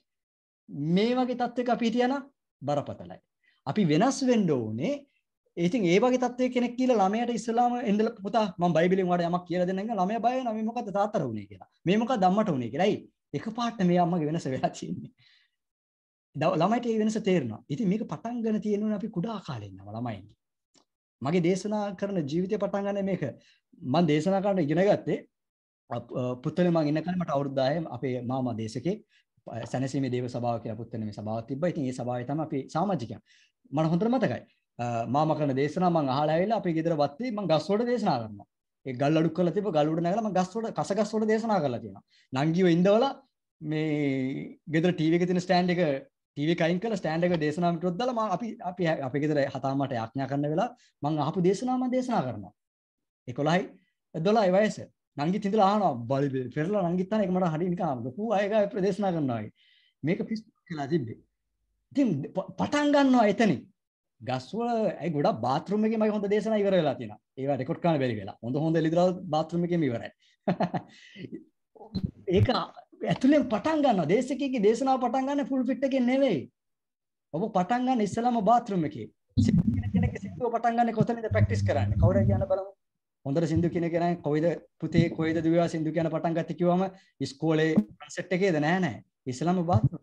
මේ වගේ තත්ත්වයක අපි හිටියනම් බරපතලයි. අපි වෙනස් වෙන්න ඕනේ. ඉතින් ඒ වගේ තත්ත්වයක කෙනෙක් කියලා ළමයාට ඉස්ලාම එන්දලා පුතා මම බයිබලෙන් වඩා යමක් කියලා දෙන්න නම් ළමයා බය වෙනවා මේ මොකද්ද තාත්තට උනේ කියලා. මේ මොකද්ද අම්මට උනේ කියලා. ඇයි? එකපාරට මේ අම්මගේ වෙනස වෙලා තියෙන්නේ. ළමයිට මේ වෙනස තේරෙනවා. ඉතින් මේක පටන් ගන්න තියෙනුනේ අපි කුඩා කාලේ ඉන්නවා ළමයින්ගේ. මගේ දේශනා කරන ජීවිතේ පටන් ගන්න මේක මම දේශනා කරන්න ඉගෙන ගත්තේ පුත්තලේ මම ඉන්න කාලේ මට අවුරුදු දහයක අපේ මාමා දේශකේ සැනසීමේ දේව සභාව කියලා පුත්තලේ මේ සභාවක් තිබ්බා. ඉතින් ඒ සභාවේ තමයි අපි සමාජිකයන්. මට හොඳට මතකයි. මාමා කරන දේශනා මම අහලා ඇවිල්ලා අපේ ගෙදර වත්තේ මම ගස් වලට දේශනා කරනවා. ඒ ගල් අඩු කරලා තිබ්බ ගල් උඩ නැගලා මම ගස් වල කස ගස් වල දේශනා කරලා තියෙනවා. නංගිව ඉඳවලා මේ ගෙදර ටීවී එකේ තියෙන ස්ටෑන්ඩ් එක ටීවී එක අයින් කරලා ස්ටෑන්ඩ් එක දේශනා මිටුවක් දාලා මම අපි අපි අපේ ගෙදර හතාමට යාඥා කරන වෙලාව මම අහපු දේශනාව මම දේශනා කරනවා. එකොළහයි දොළහයි වයස. නංගිත් ඉඳලා අහනවා බලි පෙරලා නංගිත් තන එක මට හරි නිකන් ලොකු අයගා ප්‍රදේශනා කරනවා වගේ. මේක පිස්සු කියලා තිබ්බේ. ඉතින් පටන් ගන්නවා එතනින්. ගස්වල ඒ ගොඩක් බාත්රූම් එකේ මගේ හොඳ දේශනා ඉවර වෙලා තියෙනවා. ඒවා රෙකෝඩ් කරන්න බැරි වෙලා. හොඳ හොඳ එළිදරවල් බාත්රූම් එකේම ඉවරයි. ඒක ඇතුලෙන් පටන් ගන්නවා. දේශකයේ දේශනාව පටන් ගන්න ෆුල් ෆිට් එකේ නෙවෙයි. ඔබ පටන් ගන්න ඉස්සෙල්ලාම බාත්රූම් එකේ. කෙනෙක් සින්දුව පටන් ගන්න කොතනද ප්‍රැක්ටිස් කරන්නේ? කවුරුහරි කියන්න බලමු. හොඳට සින්දු කියන කෙනා කොයිද පුතේ කොයිද දුවවා සින්දු කියන පටන් ගත්තේ කිව්වම ඉස්කෝලේ කන්සර්ට් එකේද නෑ නෑ. ඉස්සෙල්ලාම බාත්රූම්.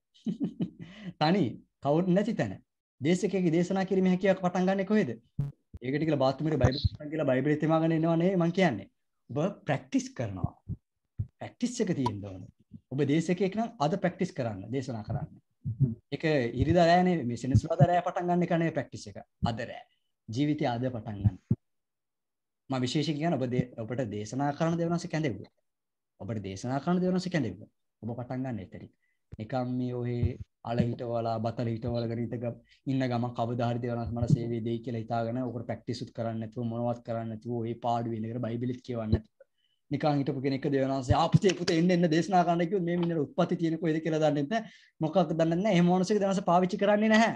තනි කවුරු නැති තැන. දේශකයේ දේශනා කිරීමේ හැකියාවක් පටන් ගන්න කොහෙද? ඒකට කියලා බාත්රූම් එකේ බයිබල් පටන් කියලා බයිබලෙත් එමාගෙන එනවා නේ මං කියන්නේ. ඔබ ප්‍රැක්ටිස් කරනවා. ප්‍රැක්ටිස් එක තියෙන්න ඕනේ. ඔබ දේශකයෙක් නම් අද ප්‍රැක්ටිස් කරන්න, දේශනා කරන්න. ඒක ඉරිදා රෑනේ මේ සෙනසුරාදා රෑ පටන් ගන්න එක නේ ප්‍රැක්ටිස් එක. අද රෑ. ජීවිතය අද පටන් ගන්න. මම විශේෂයෙන් කියන ඔබ ඔබට දේශනා කරන දේවනාසෙ කැඳෙව්වා. ඔබට දේශනා කරන දේවනාසෙ කැඳෙව්වා. ඔබ පටන් ගන්න එතනින්. නිකම් මේ ඔය අල හිටවලා බතල හිටවලා ගරිතක ඉන්න ගමන් කවදා හරි දේවනාස මට සේවය දෙයි කියලා හිතාගෙන ඔකට ප්‍රැක්ටිස් උත් කරන්නේ නැතුව මොනවත් කරන්නේ නැතුව ඔය පාඩු වෙන එකට බයිබලෙත් කියවන්නේ නැතුව නිකන් හිටපු කෙනෙක් දේවනාසෙ ආපුතේ පුතේ එන්න එන්න දේශනා කරන්න කිව්වොත් මේ මිනිහට උත්පත්ති තියෙන කොයිද කියලා දන්නේ නැහැ. මොකක්ද දන්නේ නැහැ. එහෙම මොනසෙක දේවනාස පාවිච්චි කරන්නේ නැහැ.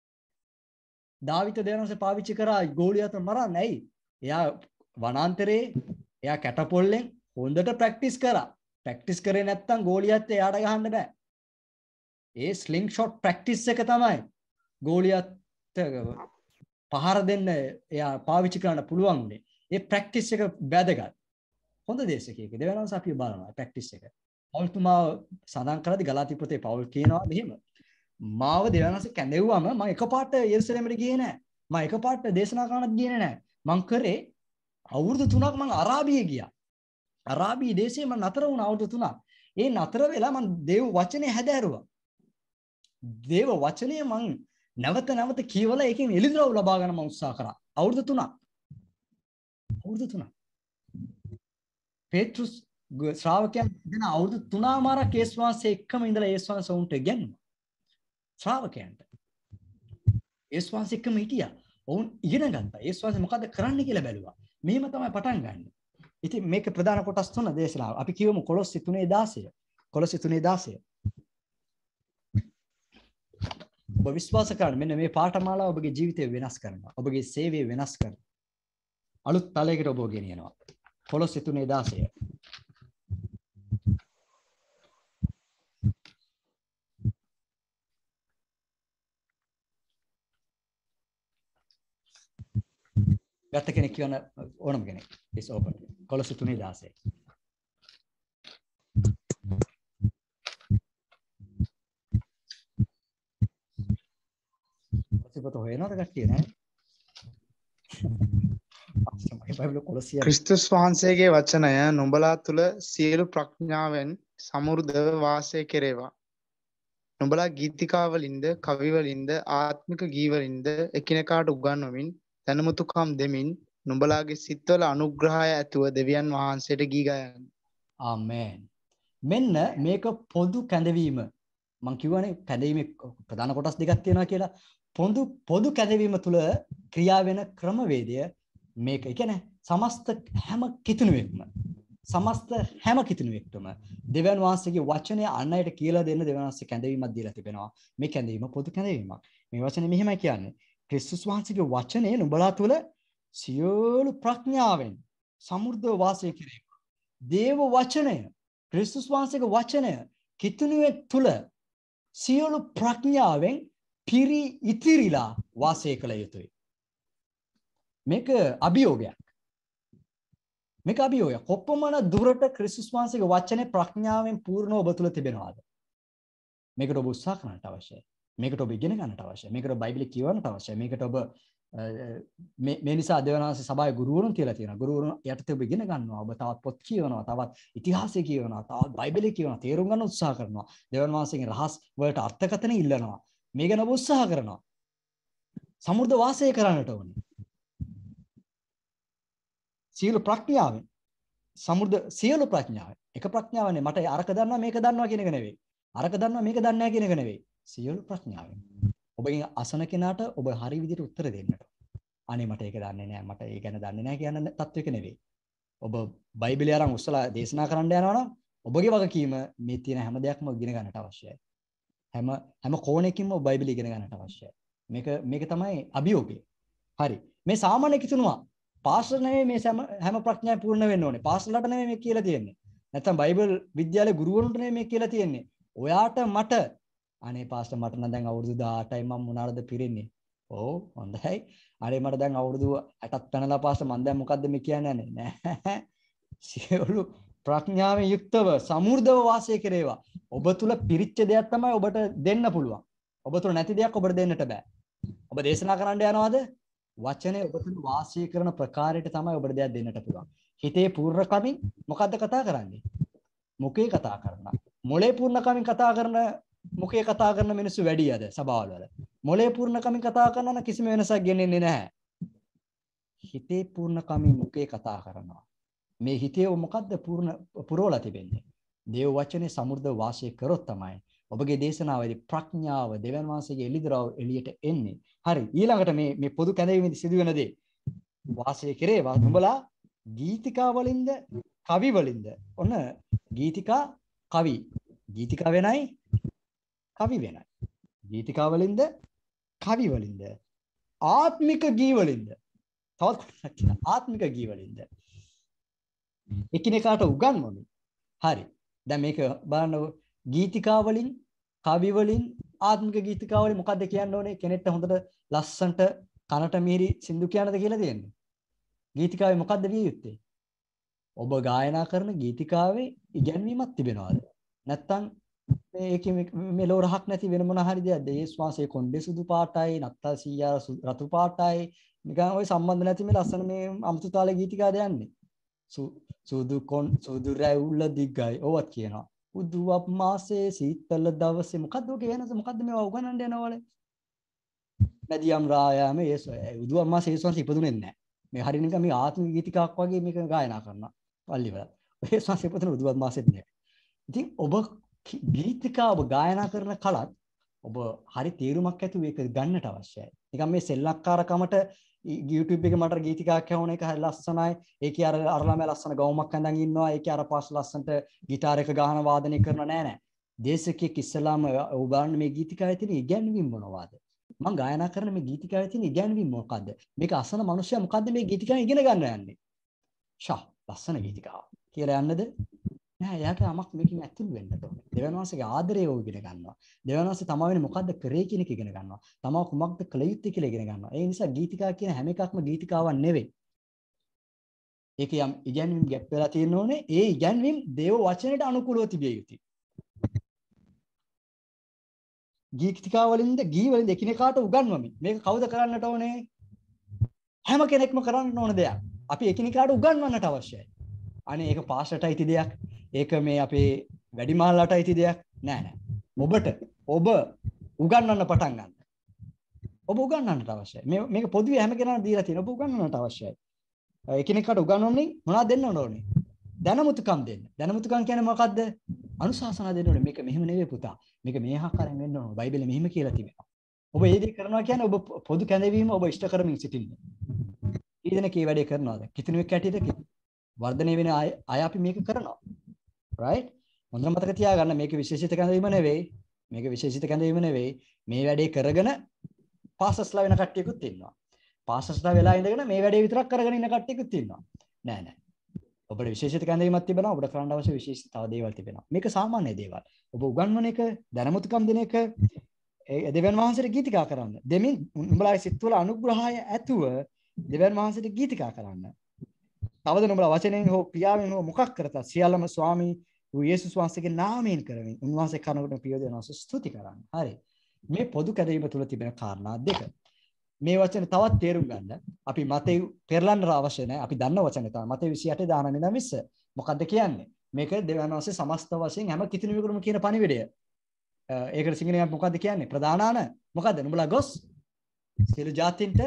දාවිත දේවනාස පාවිච්චි කරා ගෝලියත් මරන්නේ ඇයි? එයා වනාන්තරේ එයා කැටපොල්ලෙන් හොඳට ප්‍රැක්ටිස් කරා. ප්‍රැක්ටිස් කරේ නැත්නම් ගෝලියත් එයාට ගහන්න බෑ. ඒ ස්ලිං ෂොට් ප්‍රැක්ටිස් එක තමයි ගෝලියත් පහර දෙන්න එයා පාවිච්චි කරන්න පුළුවන් උනේ. ඒ ප්‍රැක්ටිස් එක වැදගත්. හොඳ දේශකයෙක් දෙවනවස අපි බලනවා ප්‍රැක්ටිස් එක. පෞල්තුමා සඳහන් කරද්දී ගලාති පොතේ පෞල් කියනවා මෙහෙම. මාව දෙවනවස කැඳෙව්වම මම එකපාරට යෙරුසලමට ගියේ නෑ. මම එකපාරට දේශනා කරන්නත් ගියේ නෑ. මං කරේ අවුරුදු තුනක් මං අරාබියේ ගියා. අරාබියේ දේශේ මං නතර වුණා අවුරුදු තුනක්. ඒ නතර වෙලා මං දේව වචනේ හැදෑරුවා. දේව වචනේ මං නැවත නැවත කියවලා ඒකෙන් එළිදරව් ලබා ගන්න මං උත්සාහ කරා. අවුරුදු තුනක්. අවුරුදු තුනක්. පේට්‍රුස් ශ්‍රාවකයන් දෙන අවුරුදු තුනමාරක් යේසුස් එක්කම ඉඳලා යේසුස් උන්ට ඉගෙනුවා. ශ්‍රාවකයන්ට. යේසුස් එක්කම හිටියා. ඔවුන් ඉගෙන ගත්තා. යේසුස් මොකද්ද කරන්න කියලා බැලුවා. මෙහෙම තමයි පටන් ගන්න. ඉතින් මේක ප්‍රධාන කොටස් තුන දේශනාව. අපි කියවමු කොලොස්සි තුනේ දාසය. කොලොස්සි තුනේ දාසය. ඔබ විශ්වාස කරන්න මෙන්න මේ පාඨමාලාව ඔබගේ ජීවිතය වෙනස් කරනවා. ඔබගේ සේවය වෙනස් කරනවා. අලුත් තලයකට ඔබ ගෙනියනවා. කොලොස්සි තුනේ දාසය. ගත්ත කෙනෙක් කියවන ඕනම කෙනෙක්. It's open. කොලොස්සි තුනේ දාසය. පොත හොයනවද කට්ටිය නෑ? මගේ බයිබලේ කොලොසිය ක්‍රිස්තුස් වහන්සේගේ වචනය නුඹලා තුල සියලු ප්‍රඥාවෙන් සමෘද්ධව වාසය කෙරේවා. නුඹලා ගීතිකාවලින්ද කවිවලින්ද ආත්මික ගීවලින්ද එකිනෙකාට උගන්වමින් දැනුමුතුකම් දෙමින් නුඹලාගේ සිත්වල අනුග්‍රහය ඇතුව දෙවියන් වහන්සේට ගී ගයන්න. ආමේන්. මෙන්න මේක පොදු කැඳවීම. මම කියවනේ කැඳවීමේ ප්‍රධාන කොටස් දෙකක් තියෙනවා කියලා. පොදු පොදු කැඳවීම තුල ක්‍රියා වෙන ක්‍රමවේදය මේක. ඒ කියන්නේ සමස්ත හැම කිතුණුවෙක්ම සමස්ත හැම කිතුණුවෙක්ටම දෙවියන් වහන්සේගේ වචනය අන් අයට කියලා දෙන්න දෙවියන් වහන්සේ කැඳවීමක් දීලා තිබෙනවා. මේ කැඳවීම පොදු කැඳවීමක්. මේ වචනේ මෙහෙමයි කියන්නේ. ක්‍රිස්තුස් වහන්සේගේ වචනේ නුඹලා තුල සියලු ප්‍රඥාවෙන් සමෘද්ධව වාසය කිරීම. දේව වචනය ක්‍රිස්තුස් වහන්සේගේ වචනය කිතුණුවේ තුල සියලු ප්‍රඥාවෙන් පිරි ඉතිරිලා වාසය කළ යුතුයි. මේක අභියෝගයක්. මේක අභියෝගයක්. කොපමණ දුරට ක්‍රිස්තුස් වහන්සේගේ වචනේ ප්‍රඥාවෙන් පූර්ණව ඔබ තුල තිබෙනවද? මේකට ඔබ උත්සාහ කරන්නට අවශ්‍යයි. මේකට ඔබ ඉගෙන ගන්නට අවශ්‍යයි. මේකට ඔබ බයිබලෙ කියවන්නට අවශ්‍යයි. මේකට ඔබ මේ මේ නිසා දෙවනාංශ සභාවේ ගුරුවරුන් කියලා තියෙනවා. ගුරුවරුන් යටතේ ඔබ ඉගෙන ගන්නවා. ඔබ තවත් පොත් කියවනවා. තවත් ඉතිහාසය කියවනවා. තවත් බයිබලෙ කියවනවා. තේරුම් ගන්න උත්සාහ කරනවා. දෙවනාංශගේ රහස් වලට අර්ථකථන ඉල්ලනවා. මේ ගැන ඔබ උත්සාහ කරනවා. සමෘද්ධ වාසය කරන්නට ඕනේ. සියලු ප්‍රඥාවෙන් සමෘද්ධ සියලු ප්‍රඥාවෙන් එක ප්‍රඥාවනේ මට අරක දන්නවා මේක දන්නවා කියන එක නෙවෙයි. අරක දන්නවා මේක දන්නේ නැහැ කියන එක නෙවෙයි. සියලු ප්‍රඥාවෙන්. ඔබගෙන් අසන කෙනාට ඔබ හරි විදිහට උත්තර දෙන්නට. අනේ මට ඒක දන්නේ නැහැ මට ඒ ගැන දන්නේ නැහැ කියන තත්වයක නෙවෙයි. ඔබ බයිබලය අරන් උස්සලා දේශනා කරන්න යනවා නම් ඔබගේ වගකීම මේ තියෙන හැම දෙයක්ම ඉගෙන ගන්නට අවශ්‍යයි. හැම හැම කෝණයකින්ම ඔබ බයිබලය ඉගෙන ගන්නට අවශ්‍යයි. මේක මේක තමයි අභියෝගය. හරි. මේ සාමාන්‍ය කිතුණුවා පාස්ටර් නෙවෙයි මේ හැම ප්‍රඥාවෙන් පූර්ණ වෙන්න ඕනේ. පාස්ටර්ලාට නෙවෙයි මේ කියලා තියෙන්නේ. නැත්තම් බයිබල් විද්‍යාලයේ ගුරුවරුන්ට නෙවෙයි මේ කියලා තියෙන්නේ. ඔයාට මට අනේ පාස්ටර් මට නම් දැන් අවුරුදු දහඅටයි මම මොනවාද පිරෙන්නේ. ඔව් හොඳයි. අනේ මට දැන් අවුරුදු අටක් පැනලා පාස්ටර් මම දැන් මොකද්ද මේ කියන්නේ නෑ. සියලු ප්‍රඥාවෙන් යුක්තව සමෘද්ධව වාසය කරේවා. ඔබ තුල පිරිච්ච දෙයක් තමයි ඔබට දෙන්න පුළුවන්. ඔබ තුල නැති දෙයක් ඔබට දෙන්නට බෑ. ඔබ දේශනා කරන්න යනවාද? වචනේ ඔබ තුල වාසය කරන ප්‍රකාරයට තමයි ඔබට දෙයක් දෙන්නට පුළුවන්. හිතේ පූර්ණකමින් මොකද්ද කතා කරන්නේ? මුඛේ කතා කරනවා. මොලේ පූර්ණකමින් කතා කරන මුඛේ කතා කරන මිනිස්සු වැඩි අද සභාවල වල. මොලේ පූර්ණකමින් කතා කරනවා නම් කිසිම වෙනසක් ගෙනෙන්නේ නැහැ. හිතේ පූර්ණකමින් මුඛේ කතා කරනවා. මේ හිතේ මොකද්ද පූර්ණ පුරවලා තිබෙන්නේ? දේව වචනේ සමෘද්ධ වාසය කරොත් තමයි ඔබගේ දේශනාවේදී ප්‍රඥාව දෙවියන් වහන්සේගේ එළිදරව් එළියට එන්නේ. හරි. ඊළඟට මේ මේ පොදු කැඳවීමේදී සිදුවෙන දේ වාසය කරේවා. නුඹලා ගීතිකා වලින්ද කවි වලින්ද? ඔන්න ගීතිකා කවි. ගීතිකා වෙනයි කවි වෙනයි. ගීතිකා වලින්ද කවි වලින්ද ආත්මික ගී වලින්ද තවත් කොටසක් තියෙනවා. ආත්මික ගී වලින්ද එකිනෙකාට උගන්වමින්. හරි. දැන් මේක බලන්න ගීතිකා වලින් කවි වලින් ආත්මික ගීතිකා වලින් මොකද්ද කියන්න ඕනේ? කෙනෙක්ට හොඳට ලස්සන්ට කනට මිහිරි සින්දු කියන්නද කියලා දෙන්නේ. ගීතිකාවේ මොකද්ද විය යුත්තේ? ඔබ ගායනා කරන ගීතිකාවේ ඉගැන්වීමක් තිබෙනවද? නැත්තම් මේකේ මෙලෝ රහක් නැති වෙන මොන හරි දෙයක්ද? යේසුස් වහන්සේ කොණ්ඩේ සුදු පාටයි, නත්තල් සීයා රතු පාටයි, නිකන් ওই සම්බන්ධ නැති මේ ලස්සන මේ අමුතු තාලේ ගීතිකා දෙන්නේ. සුදු කොන් සුදු රැවුල දිගයි ඔවත් කියනවා. උදුවක් මාසේ සීතල දවසේ මොකද්ද ඔගේ වෙනස? මොකද්ද මේවා උගනන්න යනවලේ? මැදියම් රායාම යේසුස් උදුවක් මාසේ යේසුස් වහන්සේ ඉපදුනේ නැහැ. මේ හරිය නිකන් මේ ආත්මික ගීතිකාවක් වගේ මේක ගායනා කරනවා පල්ලිවල. ඔය යේසුස් වහන්සේ ඉපදුනේ උදුවක් මාසෙත් නෙවෙයි. ඉතින් ඔබ ගීතිකා ඔබ ගායනා කරන කලත් ඔබ හරි තීරුමක් ඇතුව ඒක ගන්නට අවශ්‍යයි. නිකන් මේ සෙල්ලක්කාරකමට YouTube එකේ මට ගීතිකාවක් ඇහුණ එක හරි ලස්සනයි. ඒකේ අර අර ළමයා ලස්සන ගවුමක් ඇඳන් ඉන්නවා. ඒකේ අර පාස් ලස්සනට গিitar එක ගහන වාදනය කරනවා නෑ නෑ. දේශකෙක් ඉස්සලාම ඔබ බලන්න මේ ගීතිකාවේ තියෙන ඉගැන්වීම් මොනවාද? මම ගායනා කරන මේ ගීතිකාවේ තියෙන ඉගැන්වීම් මොකද්ද? මේක අසන මිනිස්සයා මොකද්ද මේ ගීතිකාව ඉගෙන ගන්න යන්නේ? ෂා ලස්සන ගීතිකාව කියලා යන්නද? නෑ එයාට යමක් මේකෙන් ඇතුල් වෙන්න ඕනේ. දෙවියන් වහන්සේගේ ආදරය ඔහු ඉගෙන ගන්නවා. දෙවියන් වහන්සේ තමා වෙන්නේ මොකද්ද කරේ කියන එක ඉගෙන ගන්නවා. තමා කුමක්ද කළ යුත්තේ කියලා ඉගෙන ගන්නවා. ඒ නිසා ගීතිකා කියන හැම එකක්ම ගීතිකාවක් නෙවෙයි. ඒක යම් ඉගැන්වීම් ගැප් වෙලා තියෙන්න ඕනේ. ඒ ඉගැන්වීම් දේව වචනයට අනුකූලව තිබිය යුතුයි. ගීතිකා වලින්ද ගී වලින්ද එකිනෙකාට උගන්වමින් මේක කවුද කරන්නට ඕනේ? හැම කෙනෙක්ම කරන්න ඕන දෙයක්. අපි එකිනෙකාට උගන්වන්නට අවශ්‍යයි. අනේ ඒක පාස්ටර්ට අයිති දෙයක්. ඒක මේ අපේ වැඩිමහල්ලාට අයිති දෙයක් නෑ නෑ. ඔබට ඔබ උගන්වන්න පටන් ගන්න. ඔබ උගන්වන්නට අවශ්‍යයි. මේ මේක පොදුවේ හැම කෙනාට දීලා තියෙන. ඔබ උගන්වන්නට අවශ්‍යයි. එකිනෙකාට උගන්වන්නේ මොනවද දෙන්න ඕනේ? දැනුමුතුකම් දෙන්න. දැනුමුතුකම් කියන්නේ මොකක්ද? අනුශාසනා දෙන්න ඕනේ. මේක මෙහෙම නෙවෙයි පුතා. මේක මේ ආකාරයෙන් වෙන්න ඕනේ. බයිබලෙ මෙහෙම කියලා තිබෙනවා. ඔබ ඒ දේ කරනවා කියන්නේ ඔබ පොදු කැඳවීම ඔබ ඉෂ්ට කරමින් සිටින්න. ඊදෙන කී වැඩේ කරනවාද? කිතුණුවෙක් ඇටියද වර්ධනය වෙන අය අපි මේක කරනවා. right? හොඳට මතක තියාගන්න මේක විශේෂිත කැඳවීම නෙවෙයි. මේක විශේෂිත කැඳවීම නෙවෙයි. මේ වැඩේ කරගෙන පාසස්ලා වෙන කට්ටියකුත් ඉන්නවා. පාසස්ලා වෙලා ඉඳගෙන මේ වැඩේ විතරක් කරගෙන ඉන්න කට්ටියකුත් ඉන්නවා. නෑ නෑ. ඔබට විශේෂිත කැඳවීමක් තිබෙනවා. ඔබට කරන්න අවශ්‍ය විශේෂ තව දේවල් තිබෙනවා. මේක සාමාන්‍ය දේවල්. ඔබ උගන්වන එක, දැනුමුතුකම් දෙන එක, ඒ දෙවියන් වහන්සේට ගීතිකා කරන්න. දෙමින් උඹලාගේ සිත් වල අනුග්‍රහය ඇතුව දෙවියන් වහන්සේට ගීතිකා කරන්න. තවද නුඹලා වචනෙන් හෝ ක්‍රියාවෙන් හෝ මොකක් කරතත් සියල්ලම ස්වාමී වූ යේසුස් වහන්සේගේ නාමයෙන් කරමින් උන්වහන්සේ කරනකොට පිය දෙනවා ස්තුති කරන්න. හරි. මේ පොදු කැදවීම තුල තිබෙන කාරණා දෙක. මේ වචනේ තවත් තේරුම් ගන්න අපි මතේ පෙරලන්න අවශ්‍ය නැහැ. අපි දන්න වචනේ තමයි මතේ විසි අට දාන ඉඳන් විස්ස. මොකද්ද කියන්නේ? මේක දෙවියන් වහන්සේ සමස්ත වශයෙන් හැම කිතුණුවෙකුටම කියන පණිවිඩය. ඒකට සිංහලෙන් මොකද්ද කියන්නේ? ප්‍රධානාන මොකද්ද? නුඹලා ගොස් සියලු ජාතීන්ට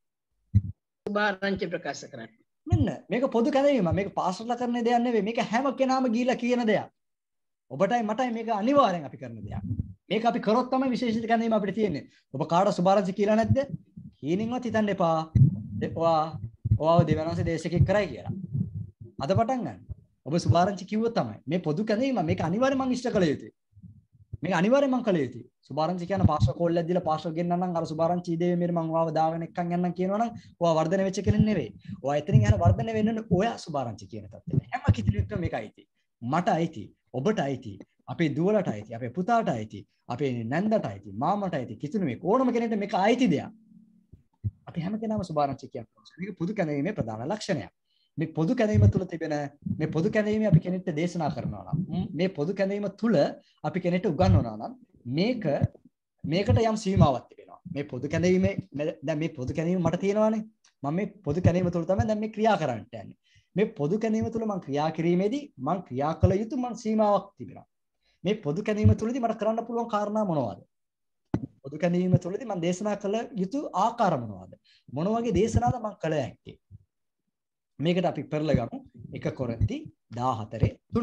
සුභාරංචි ප්‍රකාශ කරන්න. මෙන්න මේක පොදු කැදවීම. මේක පාස්ටර්ලා කරන දෙයක් නෙවෙයි. මේක හැම කෙනාම ගිහිලා කියන දෙයක්. ඔබටයි මටයි මේක අනිවාර්යෙන් අපි කරන දෙයක්. මේක අපි කරොත් තමයි විශේෂිත කැදවීම අපිට තියෙන්නේ. ඔබ කාට සුභාරංචි කියලා නැද්ද? හීනින්වත් හිතන්න එපා. ඔයා ඔයාව දෙවියන් වහන්සේ දේශකෙක් කරයි කියලා. අද පටන් ගන්න. ඔබ සුභාරංචි කිව්වොත් තමයි මේ පොදු කැදවීම මේක අනිවාර්යෙන් මම ඉෂ්ට කළ යුතුයි. මේක අනිවාර්යෙන් මම කළ යුතුයි. සුභාරංචි කියන පාස්ටර් කෝල් එකක් දීලා පාස්ටර් ගෙන්නන්නම් අර සුභාරංචි දෙවියන් මෙන්න මම ඔයාව දාගෙන එක්කන් යන්නම් කියනවනම් ඔයා වර්ධනය වෙච්ච කෙනෙක් නෙවෙයි. ඔයා එතනින් යන වර්ධනය වෙන්න ඔයා සුභාරංචි කියන තත්ත්වෙ. හැම කිතුණෙක්ටම මේක අයිති. මට අයිති. ඔබට අයිති. අපේ දුවලට අයිති. අපේ පුතාට අයිති. අපේ නැන්දට අයිති. මාමට අයිති. කිතුණෙක් ඕනම කෙනෙක්ට මේක අයිති දෙයක්. අපි හැම කෙනාම සුභාරංචි කියනවා. මේක පොදු කැදවීමේ ප්‍රධාන ලක්ෂණයක්. මේ පොදු කැදවීම තුළ තිබෙන මේ පොදු කැදවීම අපි කෙනෙක්ට දේශනා කරනවා නම් මේ පොදු කැදවීම තුළ අපි කෙනෙක්ට උගන්වනවා නම් මේක මේකට යම් සීමාවක් තිබෙනවා. මේ පොදු කැදවීමේ දැන් මේ පොදු කැදවීම මට තියෙනවානේ. මම මේ පොදු කැදවීම තුළ තමයි දැන් මේ ක්‍රියා කරන්න යන්නේ. මේ පොදු කැදවීම තුළ මම ක්‍රියා කිරීමේදී මම ක්‍රියා කළ යුතු මම සීමාවක් තිබෙනවා. මේ පොදු කැදවීම තුළදී මට කරන්න පුළුවන් කාරණා මොනවද? පොදු කැදවීම තුළදී මම දේශනා කළ යුතු ආකාර මොනවද? මොන වගේ දේශනාද මම කළ හැක්කේ? මේකට අපි පෙරලගමු එක කොරින්ති දාහතර තුන.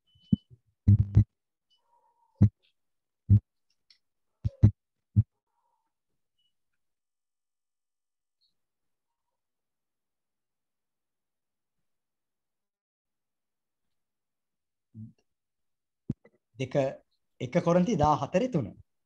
දෙක එක කොරින්ති දාහතර තුන.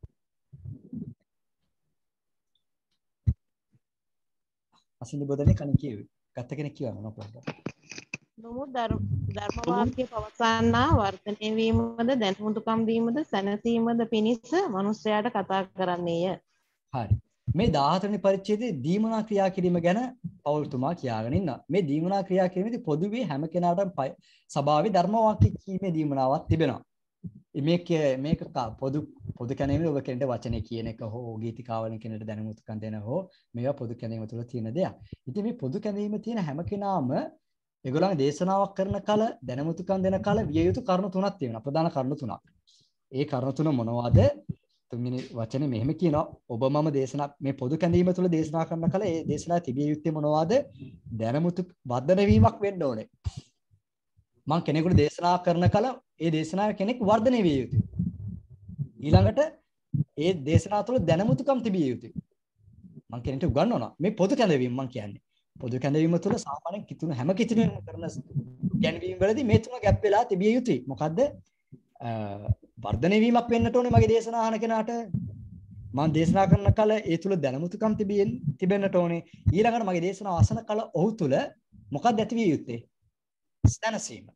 අසින්දි බොදනේ කණ කිව්වේ. ගත කෙනෙක් කියවන්න නෝපොඩ. නමුත් ධර්ම වාක්‍ය පවසන්නා වර්ධනය වීමද දැනුමුතුකම් දීමද සැනසීමද පිණිස මනුස්සයාට කතා කරන්නේය. හරි. මේ දාහතර වෙනි පරිච්ඡේදයේ දීමනා ක්‍රියා කිරීම ගැන පෞල්තුමා කියාගෙන ඉන්නවා. මේ දීමනා ක්‍රියා කිරීමේදී පොදුවේ හැම කෙනාටම සභාවේ ධර්ම වාක්‍ය කීමේ දීමනාවක් තිබෙනවා. මේක මේක පොදු පොදු කැණීමේ ඔබ කෙනෙක්ට වචනේ කියන එක හෝ ගීතිකාවලින් කෙනෙක්ට දැනුමුතුකම් දෙන හෝ මේවා පොදු කැණීම තුළ තියෙන දෙයක්. ඉතින් මේ පොදු කැණීමේ තියෙන හැම කෙනාම ඒගොල්ලන් දේශනාවක් කරන කල දැනුමුතුකම් දෙන කල විය යුතු කරුණු තුනක් තියෙනවා. ප්‍රධාන කරුණු තුනක්. ඒ කරුණු තුන මොනවද? තුන්වෙනි වචනේ මෙහෙම කියනවා. ඔබ මම දේශනා මේ පොදු කැණීම තුළ දේශනා කරන කල ඒ දේශනාව තිබිය යුත්තේ මොනවද? දැනුමුතු වර්ධනය වීමක් වෙන්න ඕනේ. මම කෙනෙකුට දේශනා කරන කල ඒ දේශනාව කෙනෙක් වර්ධනය විය යුතුයි. ඊළඟට ඒ දේශනාව තුළ දැනුමුතුකම් තිබිය යුතුයි. මම කෙනෙක්ට උගන්වනවා. මේ පොදු කැඳවීම මම කියන්නේ. පොදු කැඳවීම තුළ සාමාන්‍යයෙන් කිතුණු හැම කිතුණුවෙක්ම කරන ගැන්වීම වලදී මේ තුන ගැප් වෙලා තිබිය යුතුයි. මොකද්ද? වර්ධනය වීමක් වෙන්නට ඕනේ මගේ දේශනා අහන කෙනාට. මම දේශනා කරන කල ඒ තුළ දැනුමුතුකම් තිබෙන්නට ඕනේ. ඊළඟට මගේ දේශනාව අසන කල ඔහු තුළ මොකක්ද ඇති විය යුත්තේ? සැනසීම.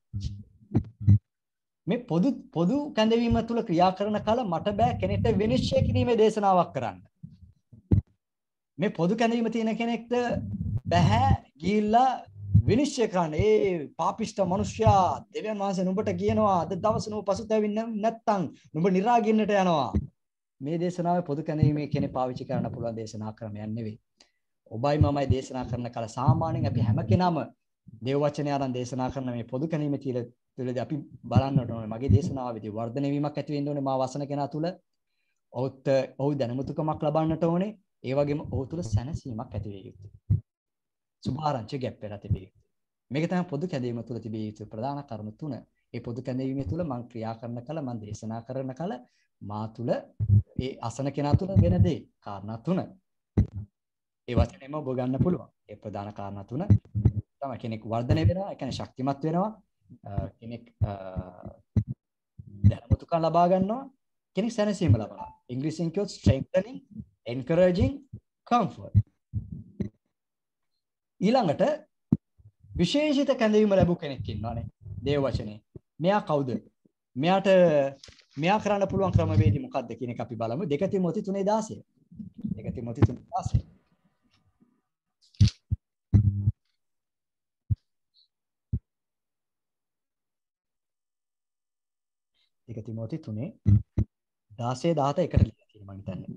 මේ පොදු පොදු කැඳවීම තුළ ක්‍රියා කරන කල මට බෑ කෙනෙක්ට විනිශ්චය කිරීමේ දේශනාවක් කරන්න. මේ පොදු කැඳවීම තියෙන කෙනෙක්ට බෑ ගිහිල්ලා විනිශ්චය කරන්න. ඒ පාපිෂ්ඨ මිනිසයා දෙවියන් වහන්සේ නුඹට කියනවා අද දවසේ නුඹ පසුතැවෙන්නේ නැත්තම් නුඹ නිරාගින්නට යනවා. මේ දේශනාවේ පොදු කැඳවීමේ කෙනෙක් පාවිච්චි කරන්න පුළුවන් දේශනා ක්‍රමයක් නෙවෙයි. ඔබයි මමයි දේශනා කරන කල සාමාන්‍යයෙන් අපි හැම කෙනාම දේව වචනය අරන් දේශනා කරන මේ පොදු කණීම තුළදී අපි බලන්නට ඕනේ මගේ දේශනාවේදී වර්ධනය වීමක් ඇති වෙන්න ඕනේ මා වසන කෙනා තුළ. ඔහුත් ඔහු දැනුමුතුකමක් ලබන්නට ඕනේ. ඒ වගේම ඔහු තුළ සැනසීමක් ඇති වෙ යුතුයි. සුභාරංචි ගැප් වෙලා තිබේ යුතුයි. මේක තමයි පොදු කැඳවීම තුළ තිබිය යුතු ප්‍රධාන කරුණු තුන. ඒ පොදු කැඳවීම තුළ මම ක්‍රියා කරන කල මම දේශනා කරන කල මා තුළ ඒ අසන කෙනා තුළ වෙන දේ කාරණා තුන. ඒ වචනේම ඔබ ගන්න පුළුවන්. ඒ ප්‍රධාන කාරණා තුන තමයි කෙනෙක් වර්ධනය වෙනවා, ඒ කියන්නේ ශක්තිමත් වෙනවා, කෙනෙක් දැනුමුතුකම් ලබා ගන්නවා, කෙනෙක් සැනසීම ලබනවා. ඉංග්‍රීසියෙන් කියොත් strengthening, encouraging, comfort. ඊළඟට විශේෂිත කැඳවීම ලැබු කෙනෙක් ඉන්නවානේ දේව වචනේ. මෙයා කවුද? මෙයාට මෙයා කරන්න පුළුවන් ක්‍රමවේදය මොකක්ද කියන එක අපි බලමු. දෙක තිමෝති තුනේ දාසය. දෙක තිමෝති තුනේ දාසය. දෙක තිමෝති තුනේ දාසය දහත එකට ලියලා තියෙනවා මම හිතන්නේ.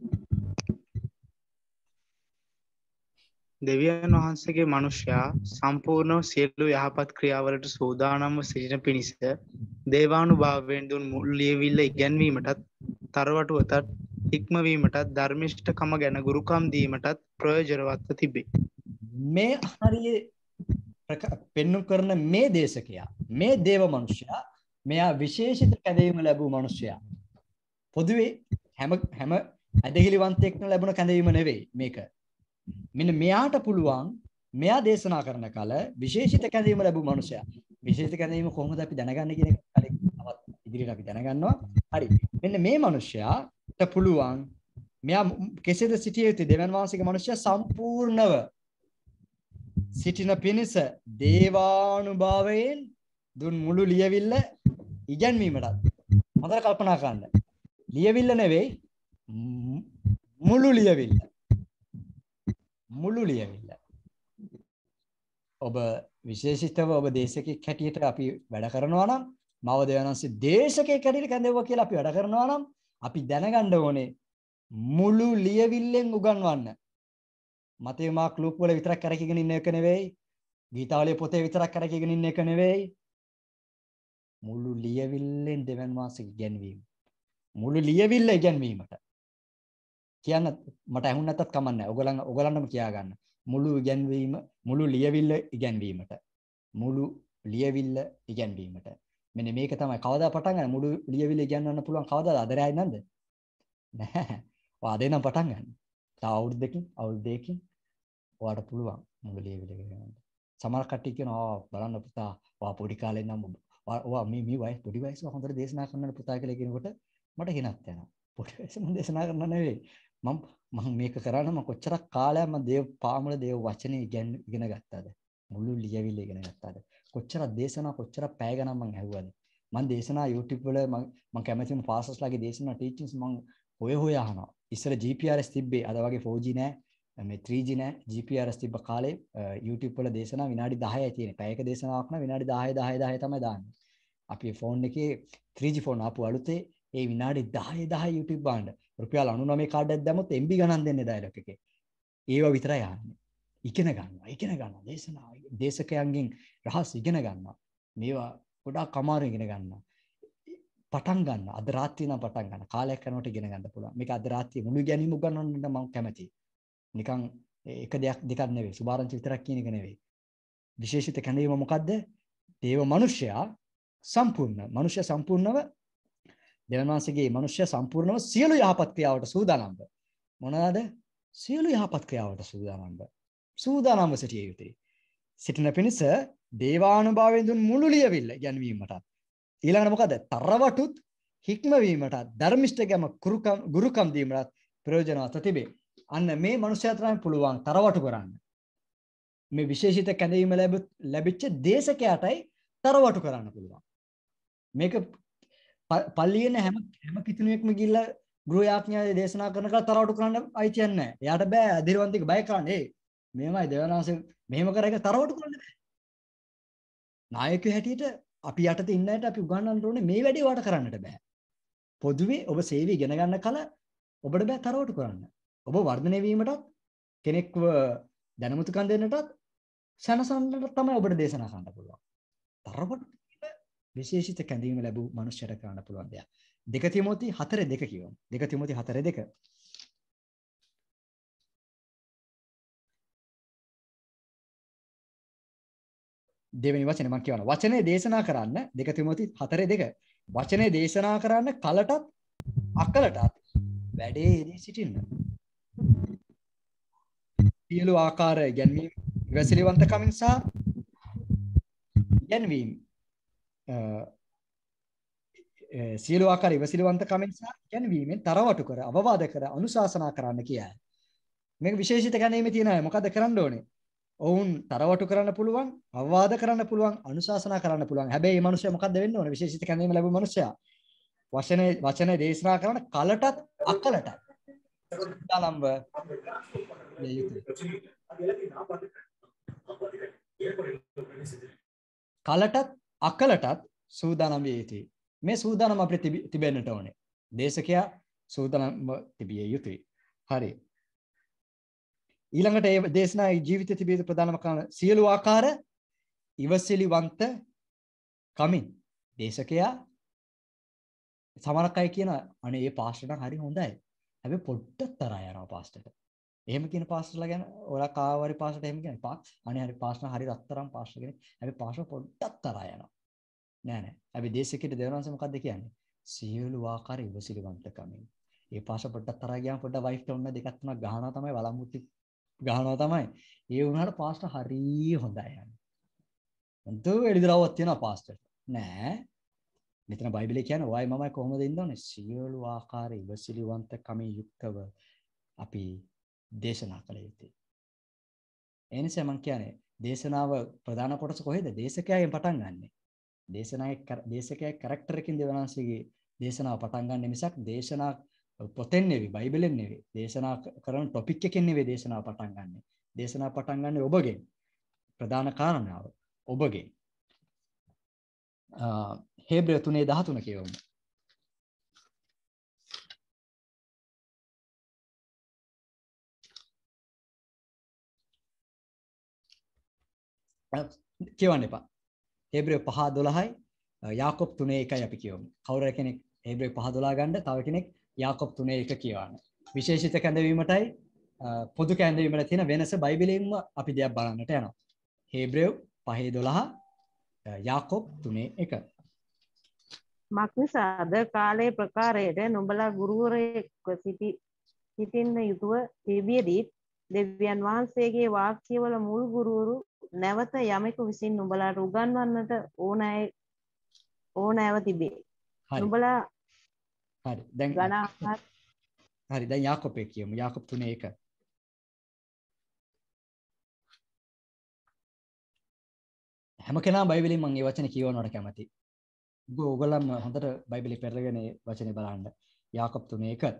දෙවියන් වහන්සේගේ මනුෂ්‍යයා සම්පූර්ණව සියලු යහපත් ක්‍රියාවලට සූදානම්ව සිටින පිණිස දේවානුභාවයෙන් දුන් මුල් ලියවිල්ල ඉගැන්වීමටත් තරවටුවටත් හික්මවීමටත් ධර්මිෂ්ඨකම ගැන ගුරුකම් දීමටත් ප්‍රයෝජනවත්ව තිබේ. මේ හරිය පෙන්වු කරන මේ දේශකයා මේ දේව මනුෂ්‍යයා මෙයා විශේෂිත කැඳවීම ලැබූ මනුෂ්‍යයා. පොදුවේ හැම හැම ඇදහිලිවන්තයෙක්ම ලැබුණ කැඳවීම නෙවෙයි මේක. මෙන්න මෙයාට පුළුවන් මෙයා දේශනා කරන කල විශේෂිත කැඳවීම ලැබූ මනුෂ්‍යයා. විශේෂිත කැඳවීම කොහොමද අපි දැනගන්නේ කියන එක කලින් තවත් ඉදිරියට අපි දැනගන්නවා. හරි. මෙන්න මේ මනුෂ්‍යයාට පුළුවන් මෙයා කෙසේද සිටිය යුත්තේ දෙවියන් වහන්සේගේ මනුෂ්‍යයා සම්පූර්ණව සිටින පිණිස දේවානුභාවයෙන් දුන් මුළු ලියවිල්ල ඉගැන්වීමටත් හොඳට කල්පනා කරන්න. ලියවිල්ල නෙවෙයි මුළු ලියවිල්ල. මුළු ලියවිල්ල. ඔබ විශේෂිතව ඔබ දේශකෙක් හැටියට අපි වැඩ කරනවා නම් මව දෙවනන්සේ දේශකෙක් හැටියට කැඳවුවා කියලා අපි වැඩ කරනවා නම් අපි දැනගන්න ඕනේ මුළු ලියවිල්ලෙන් උගන්වන්න. මතේ මාක් ලූක් වල විතරක් කරකගෙන ඉන්න එක නෙවෙයි. ගීතාවලිය පොතේ විතරක් කරකගෙන ඉන්න එක නෙවෙයි. මුළු ලියවිල්ලෙන් දෙවන් වාසික ඉගැන්වීම. මුළු ලියවිල්ල ඉගැන්වීමට. කියන්න මට ඇහුන් නැත්තත් කමක් නැහැ. ඔයගලන් ඔයගලන්ටම කියා ගන්න. මුළු ඉගැන්වීම මුළු ලියවිල්ල ඉගැන්වීමට. මුළු ලියවිල්ල ඉගැන්වීමට. මෙන්න මේක තමයි කවදා පටන් ගන්න මුළු ලියවිල්ල ඉගැන්වන්න පුළුවන් කවදාද? අද රැයි නේද? නැහැ. ඔය අද නම් පටන් ගන්න. තව අවුරුදු දෙකකින් අවුරුදු දෙකකින් ඔයාලට පුළුවන් මුළු ලියවිල්ල ඉගැන්වන්න. සමහර කට්ටිය කියනවා බලන්න පුතා ඔයා පොඩි කාලේ නම් ඔයා මේ මේ වයස පොඩි වයසේ හොඳට දේශනා කරන්න පුතා කියලා කියනකොට මට හිනක් යනවා. පොඩි වයසේ මම දේශනා කරන්න නෙවෙයි. මම මම මේක කරා නම් කොච්චරක් කාලයක් මම දේව පාමුල දේව වචනේ ඉගෙන ඉගෙන ගත්තාද? මුළු ලියවිල්ල ඉගෙන ගත්තාද? කොච්චරක් දේශනා කොච්චරක් පැය ගණන් මම ඇහුවද? මම දේශනා YouTube වල මම මම කැමතිම පාසස්ලාගේ දේශනා ටීචින්ග්ස් මම හොය හොය අහනවා. ඉස්සර G P R S තිබ්බේ අද වගේ four G නෑ. මේ three G නෑ. G P R S තිබ්බ කාලේ YouTube වල දේශනා විනාඩි දහයයි තියෙන්නේ. පැයක දේශනාවක් නම් විනාඩි දහය දහය දහය තමයි දාන්නේ. අපි ෆෝන් එකේ three G ෆෝන් ආපු අලුතේ ඒ විනාඩි දහය දහය YouTube බලන්න. රුපියල් ninety-nine කාඩ් එකක් දැම්මොත් M B ගණන් දෙන්නේ ඩයලොග් එකේ. ඒව විතරයි ආන්නේ. ඉගෙන ගන්නවා. ඉගෙන ගන්නවා. දේශනා දේශකයන්ගෙන් රහස් ඉගෙන ගන්නවා. මේවා ගොඩාක් අමාරු ඉගෙන ගන්නවා. පටන් ගන්න. අද රාත්‍රියේ නම් පටන් ගන්න. කාලයක් යනකොට ඉගෙන ගන්න පුළුවන්. මේක අද රාත්‍රියේ මුළු ගැනීම උගන්වන්න මම කැමතියි. නිකන් එක දෙයක් දෙකක් නෙවෙයි. සුභාරංචි විතරක් කියන එක නෙවෙයි. විශේෂිත කැඳවීම මොකද්ද? දේව මනුෂ්‍යයා සම්පූර්ණ. මනුෂ්‍ය සම්පූර්ණව දෙවන්වාසගේ මනුෂ්‍ය සම්පූර්ණව සියලු යහපත් ක්‍රියාවට සූදානම්ව. මොනවාද? සියලු යහපත් ක්‍රියාවට සූදානම්ව. සූදානම්ව සිටිය යුතුයි. සිටින පිණිස දේවානුභාවයෙන් දුන් මුළු ලියවිල්ල ඉගැන්වීමට. ඊළඟට මොකද? තරවටුත් හික්මවීමට ධර්මිෂ්ඨකම ගුරුකම් දීමට ප්‍රයෝජනවත් තිබේ. අන්න මේ මනුෂ්‍යයා තමයි පුළුවන් තරවටු කරන්න. මේ විශේෂිත කැඳවීම ලැබිච්ච දේශකයාටයි තරවටු කරන්න පුළුවන්. මේක පල්ලියේ හැම හැම කිතුණුවෙක්ම ගිහිල්ලා ගෘහ යාඥාවේ දේශනා කරනකොට තරවටු කරන්න අයිතියක් නැහැ. එයාට බෑ අධිරවන්තික බය කරන්නේ. ඒ මෙහෙමයි දෙවනාංශ මෙහෙම කර එක තරවටු කරන්න බෑ. නායකයෝ හැටියට අපි යටතේ ඉන්න අයට අපි උගන්වන්න ඕනේ මේ වැඩේ වට කරන්නට බෑ. පොදුවේ ඔබ සේවය ඉගෙන ගන්න කල ඔබට බෑ තරවටු කරන්න. ඔබ වර්ධනය වීමටත් කෙනෙක්ව දැනුමුතුකම් දෙන්නටත් සනසන්නට තමයි ඔබට දේශනා කරන්න පුළුවන්. තරමට විශේෂිත කැඳවීම ලැබූ මනුෂ්‍යයට කරන්න පුළුවන් දෙයක්. දෙක තිමෝති හතර දෙක කියවමු. දෙක තිමෝති හතර දෙක. දෙවෙනි වචනේ මම කියනවා. වචනේ දේශනා කරන්න දෙක තිමෝති හතර දෙක. වචනේ දේශනා කරන්න කලටත් අකලටත් වැඩේ යෙදී සිටින්න. සියලු ආකාර ඉගැන්වීම් ඉවසිලිවන්තකමින් සහ ඉගැන්වීම් සියලු ආකාර ඉවසිලිවන්තකමින් සහ ඉගැන්වීමෙන් තරවටු කර අවවාද කර අනුශාසනා කරන්න කියයි. මේක විශේෂිත ගැනීමේ තියෙන අය මොකද කරන්න ඕනේ? ඔවුන් තරවටු කරන්න පුළුවන්, අවවාද කරන්න පුළුවන්, අනුශාසනා කරන්න පුළුවන්. හැබැයි මේ මිනිස්සයා මොකද්ද වෙන්න ඕනේ? විශේෂිත ගැනීම ලැබුණු මිනිස්සයා වචනේ වචනේ දේශනා කරන කලටත් අකලටත් දාලම්ව කලටත් අකලටත් සූදානම් විය යුතුයි. මේ සූදානම් අපිට තිබෙන්නට ඕනේ. දේශකයා සූදානම්ව තිබිය යුතුයි. හරි. ඊළඟට ඒ දේශනා ජීවිතයේ තිබිය යුතු ප්‍රධානම කාරණා සියලු ආකාර ඉවසිලිවන්ත කමින් දේශකයා සමහරක් අය කියන අනේ මේ පාස්ටර් නම් හරි හොඳයි. හැබැයි පොඩ්ඩක් තරහා යනවා පාස්ටර්ට. එහෙම කියන පාස්ටර්ලා ගැන ඔයාලා කාවරි පාස්ටර්ට එහෙම කියන්නේ පා අනේ හරි පාස්ටර් හරි රත්තරන් පාස්ටර් කෙනෙක්. හැබැයි පාස්ටර් පොඩ්ඩක් තරහා යනවා. නෑ නෑ. හැබැයි දේශකයට දෙවනන්සේ මොකද්ද කියන්නේ? සියලු ආකාර ඉවසිලිවන්තකමින්. මේ පාස්ටර් පොඩ්ඩක් තරහා ගියාම පොඩ්ඩක් වයිෆ්ට ඔන්න දෙකක් තුනක් ගහනවා තමයි වළම්මුටි ගහනවා තමයි. ඒ වුණාට පාස්ටර් හරි හොඳයි යන්නේ. මුතු එළිදරව්වක් තියනවා පාස්ටර්ට. නෑ. මෙතන බයිබලයේ කියන්නේ ඔයයි මමයි කොහොමද ඉන්නෝනේ? සියලු ආකාර ඉවසිලිවන්තකමින් යුක්තව අපි දේශනා කළ යුතුයි. ඒ නිසා මම කියන්නේ දේශනාව ප්‍රධාන කොටස කොහෙද? දේශකයාගෙන් පටන් ගන්නෙ. දේශනාවේ දේශකයාගේ කැරක්ටර් එකකින් දෙවනාංශයේ දේශනාව පටන් ගන්න මිසක් දේශනා පොතෙන් නෙවෙයි, බයිබලෙන් නෙවෙයි. දේශනා කරන টොපික් එකකින් නෙවෙයි දේශනාව පටන් ගන්නෙ. දේශනාව පටන් ගන්නෙ ඔබගෙන්. ප්‍රධාන කාරණාව ඔබගෙන්. හේබ්‍රය තුනේ දහතුන කියවමු. කියවන්න එපා. හේබ්‍රය පහ දොළහයි යාකොබ් තුනේ එකයි අපි කියවමු. කවුරු කෙනෙක් හේබ්‍රය පහ දොළහ ගන්න, තව කෙනෙක් යාකොබ් තුනේ එක කියවන්න. විශේෂිත කැඳවීමටයි පොදු කැඳවීමට තියෙන වෙනස බයිබලයෙන්ම අපි දෙයක් බලන්නට යනවා. හේබ්‍රය පහ දොළහ යාකොබ් තුනේ එක. මක්නිසාද කාලයේ ප්‍රකාරයට නුඹලා ගුරුවරයෙක්ව සිටි සිටින්න යුතුව තිබියදී දෙවියන් වහන්සේගේ වාක්‍යවල මුල් ගුරුවරු නැවත යමෙකු විසින් නුඹලාට උගන්වන්නට ඕනෑ ඕනෑව තිබේ. නුඹලා හරි. දැන් ගණන් හරි. දැන් යාකොබ් එක කියමු. යාකොබ් තුනේ එක. හැම කෙනාම බයිබලෙන් මම මේ වචනේ කියවනවට කැමතියි. ඔයගොල්ලන් හොඳට බයිබලෙ පෙරලගෙන මේ වචනේ බලන්න. යාකොබ් තුනේ එක.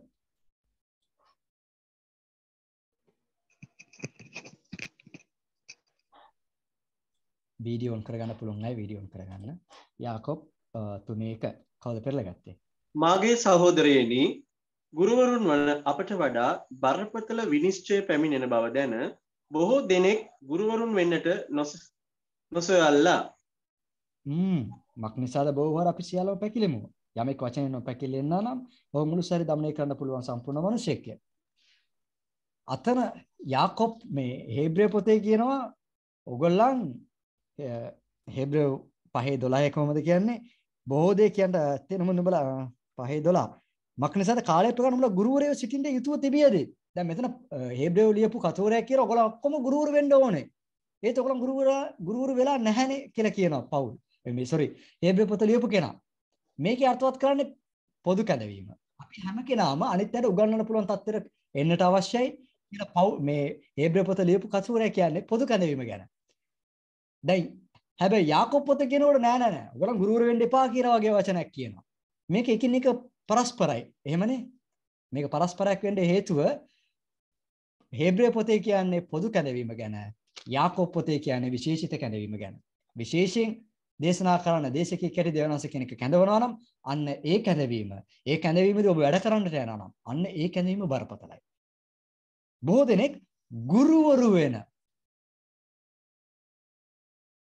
වීඩියෝ ඔන් කරගන්න පුළුවන් අය වීඩියෝ ඔන් කරගන්න. යාකොබ් තුනේ එක. කවුද පෙරලගත්තේ? මාගේ සහෝදරයනි, ගුරුවරුන් වන අපට වඩා බරපතල විනිශ්චය පැමිණෙන බව දැන බොහෝ දෙනෙක් ගුරුවරුන් වෙන්නට නොසොයල්ලා. හ්ම් මක්නිසාද බොහෝවර අපි සියල්ලම පැකිලෙමු. යමෙක් වචනෙන් නොපැකිලෙන්නා නම් ඔහු මුළු සැරේ දමනය කරන්න පුළුවන් සම්පූර්ණ මිනිසෙක්. අතන යාකොබ් මේ හේබ්‍රය පොතේ කියනවා ඔයගොල්ලන් හේබ්‍රය පහේ දොළහ කොහොමද කියන්නේ? බොහෝ දේ කියන්න තියෙන නුඹලා පහේ දොළහ. මක්නිසාද කාලය ප්‍රකාර නුඹලා ගුරුවරයෝ සිටින්න යුතුව තිබියදී. දැන් මෙතන හේබ්‍රය ලියපු කතෝරයක් කියලා ඔයගොල්ලෝ ඔක්කොම ගුරුවරු වෙන්න ඕනේ. ඒත් ඔයගොල්ලන් ගුරුවරු ගුරුවරු වෙලා නැහැනේ කියලා කියනවා පවුල්. මේ sorry හේබ්‍රය පොත ලියපු කෙනා. මේකේ අර්ථවත් කරන්නේ පොදු කැඳවීම. අපි හැම කෙනාම අනිත් අයට උගන්වන්න පුළුවන් තත්ත්වෙට එන්නට අවශ්‍යයි කියලා පවුල් මේ හේබ්‍රය පොත ලියපු කතෝරයක් කියන්නේ පොදු කැඳවීම ගැන. දැන් හැබැයි යාකොබ් පොත කියනකොට නෑ නෑ නෑ. ඔයගොල්ලන් ගුරුවරු වෙන්න එපා කියලා වගේ වචනයක් කියනවා. මේක එකින් එක පරස්පරයි. එහෙමනේ. මේක පරස්පරයක් වෙන්න හේතුව හේබ්‍රය පොතේ කියන්නේ පොදු කැඳවීම ගැන. යාකොබ් පොතේ කියන්නේ විශේෂිත කැඳවීම ගැන. විශේෂයෙන් දේශනා කරන දේශකයෙක් කැටි දෙවනස කෙනෙක් කැඳවනවා නම් අන්න ඒ කැඳවීම, ඒ කැඳවීමේදී ඔබ වැඩ කරන්නට යනවා නම් අන්න ඒ කැඳවීම බරපතලයි. බොහෝ දෙනෙක් ගුරුවරු වෙන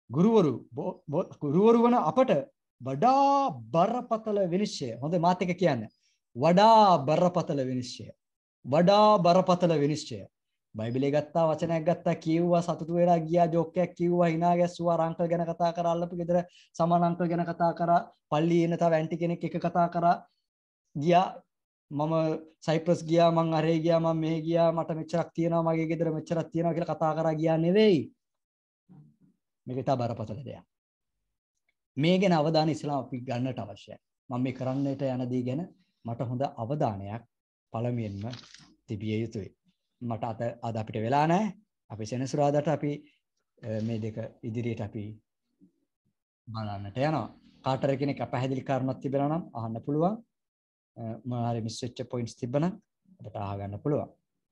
ගුරුවරු ගුරුවරු වන අපට වඩා බරපතල විනිශ්චය. හොඳ මාත් එක කියන්න. වඩා බරපතල විනිශ්චය. වඩා බරපතල විනිශ්චය. බයිබලයේ ගත්තා වචනයක් ගත්තා කියුවා සතුටු වෙලා ගියා ජෝක් එකක් කිව්වා hina ගැස්සුවා අංකල් ගැන කතා කරා අල්ලපු ගෙදර සමාන අංකල් ගැන කතා කරා පල්ලියේ ඉන්න තව ඇන්ටි කෙනෙක් එක කතා කරා ගියා මම සයිප්‍රස් ගියා මං අරේ ගියා මම මෙහෙ ගියා මට මෙච්චරක් තියෙනවා මගේ ගෙදර මෙච්චරක් තියෙනවා කියලා කතා කරා ගියා නෙවෙයි මේක තා බරපතල දෙයක් මේ ගැන අවධානය ඉස්සලා අපි ගන්නට අවශ්‍යයි මම මේ කරන්නට යන දේ ගැන මට හොඳ අවධානයක් පළමුවෙන්ම තිබිය යුතුයි මට අද අද අපිට වෙලා නැහැ අපි සෙනසුරාදාට අපි මේ දෙක ඉදිරියට අපි බලන්නට යනවා කාටර කෙනෙක් අපහැදිලි කාරණාවක් තිබෙනවා නම් අහන්න පුළුවන් මම හරි මිස් වෙච්ච පොයින්ට්ස් තිබ්බනම් අපිට අහගන්න පුළුවන්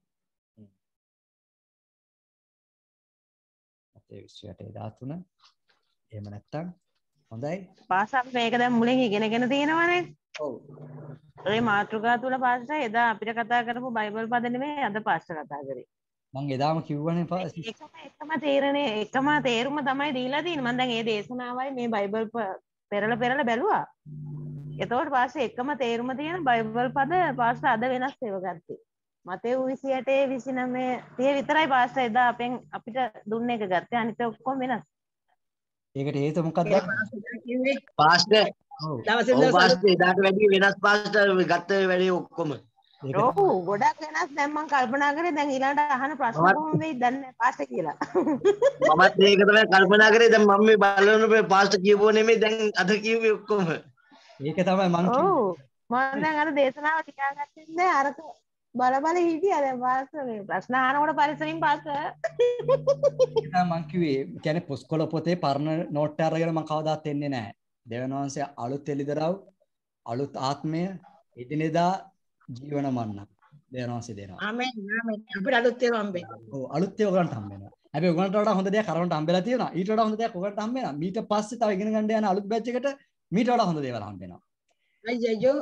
අපේ විශ්වයට දාතුන එහෙම නැත්තම් හොඳයි පාසක් මේක දැන් මුලින් ඉගෙනගෙන තියෙනවනේ ඔව් ඒ මාතෘකා තුල පාස්ටර් එදා අපිට කතා කරපු බයිබල් පද නෙමෙයි අද පාස්ටර් කතා කරේ මම එදාම කිව්වනේ පාස්ටර් එකම එකම තේරණේ එකම තේරුම තමයි දීලා තියෙන්නේ මම දැන් මේ දේශනාවයි මේ බයිබල් පෙරල පෙරල බැලුවා එතකොට පාස්ටර් එකම තේරුම තියෙන බයිබල් පද පාස්ටර් අද වෙනස් ඒවා ගත්තේ මතෙව් විසි අට විසි නවය තිහ විතරයි පාස්ටර් එදා අපෙන් අපිට දුන්න එක ගත්තේ අනිත් ඔක්කොම වෙනස් ඒකට හේතුව මොකක්ද පාස්ටර් ඔව් දවසින් ඔව් දවස පාස්ටර් එදාට වැඩි වෙනස් පාස්ටර් ගත්ත වැඩේ ඔක්කොම ඔව් ගොඩක් වෙනස් දැන් මම කල්පනා කරේ දැන් ඊළඟට අහන ප්‍රශ්න කොහොමද වෙයිද දන්නේ නැහැ පාස්ටර් කියලා මමත් ඒක තමයි කල්පනා කරේ දැන් මම මේ බලන පාස්ටර් කියපුව නෙමෙයි දැන් අද කිව්වේ ඔක්කොම ඒක තමයි මං ඔව් මම දැන් අර දේශනාව තියාගත්තේ නැහැ අරක බල බල හිටියා දැන් පාස්ටර් මේ ප්‍රශ්න අහනකොට පරිස්සමින් පාස්ටර් ඒක තමයි මං කිව්වේ කියන්නේ පොස්කොළ පොතේ පරණ නෝට් එක අරගෙන මං කවදාත් එන්නේ නැහැ දෙවියන් වහන්සේ අලුත් එළිදරව් අලුත් ආත්මය එදිනෙදා ජීවන මන්න දෙවියන් වහන්සේ දෙනවා ආමෙන් ආමෙන් අපිට අලුත් ඒවා හම්බෙයි ඔව් අලුත් ඒවා ඔයගලන්ට හම්බ වෙනවා හැබැයි ඔයගලන්ට වඩා හොඳ දෙයක් කරවන්න හම්බෙලා තියෙනවා ඊට වඩා හොඳ දෙයක් ඔයගලන්ට හම්බ වෙනවා ඊට පස්සේ තව ඉගෙන ගන්න යන අලුත් බැච් එකට ඊට වඩා හොඳ දේවල් හම්බ වෙනවා අයියෝ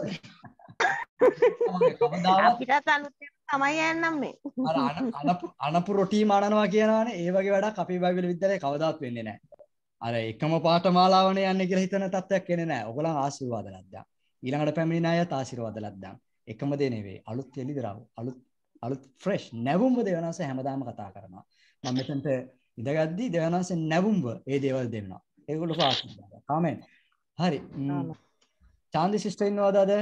කවදාවත් අපිටත් අලුත් ඒවා තමයි යන්නම් මේ අර අනපු අනපු රොටි මානනවා කියනවානේ ඒ වගේ වැඩක් අපේ බයිබල් විද්‍යාලේ කවදාවත් වෙන්නේ නැහැ අර එකම පාඨමාලාවනේ යන්නේ කියලා හිතන තත්ත්වයක් එන්නේ නැහැ ඔයගොල්ලන් ආශිර්වාද ලද්දා ඊළඟට පැමිණෙන අයත් ආශිර්වාද ලද්දා එකම දේ නෙවෙයි අලුත් එළිදරව් අලුත් අලුත් ෆ්‍රෙෂ් නැවුම්ව දෙවනස හැමදාම කතා කරනවා මම මෙතනට ඉඳගද්දි දෙවනස නැවුම්ව ඒ දේවල් දෙන්නවා ඒගොල්ලෝ ආශිර්වාද ආමෙන් හරි චාන්දි සිස්ටර් ඉන්නවද අද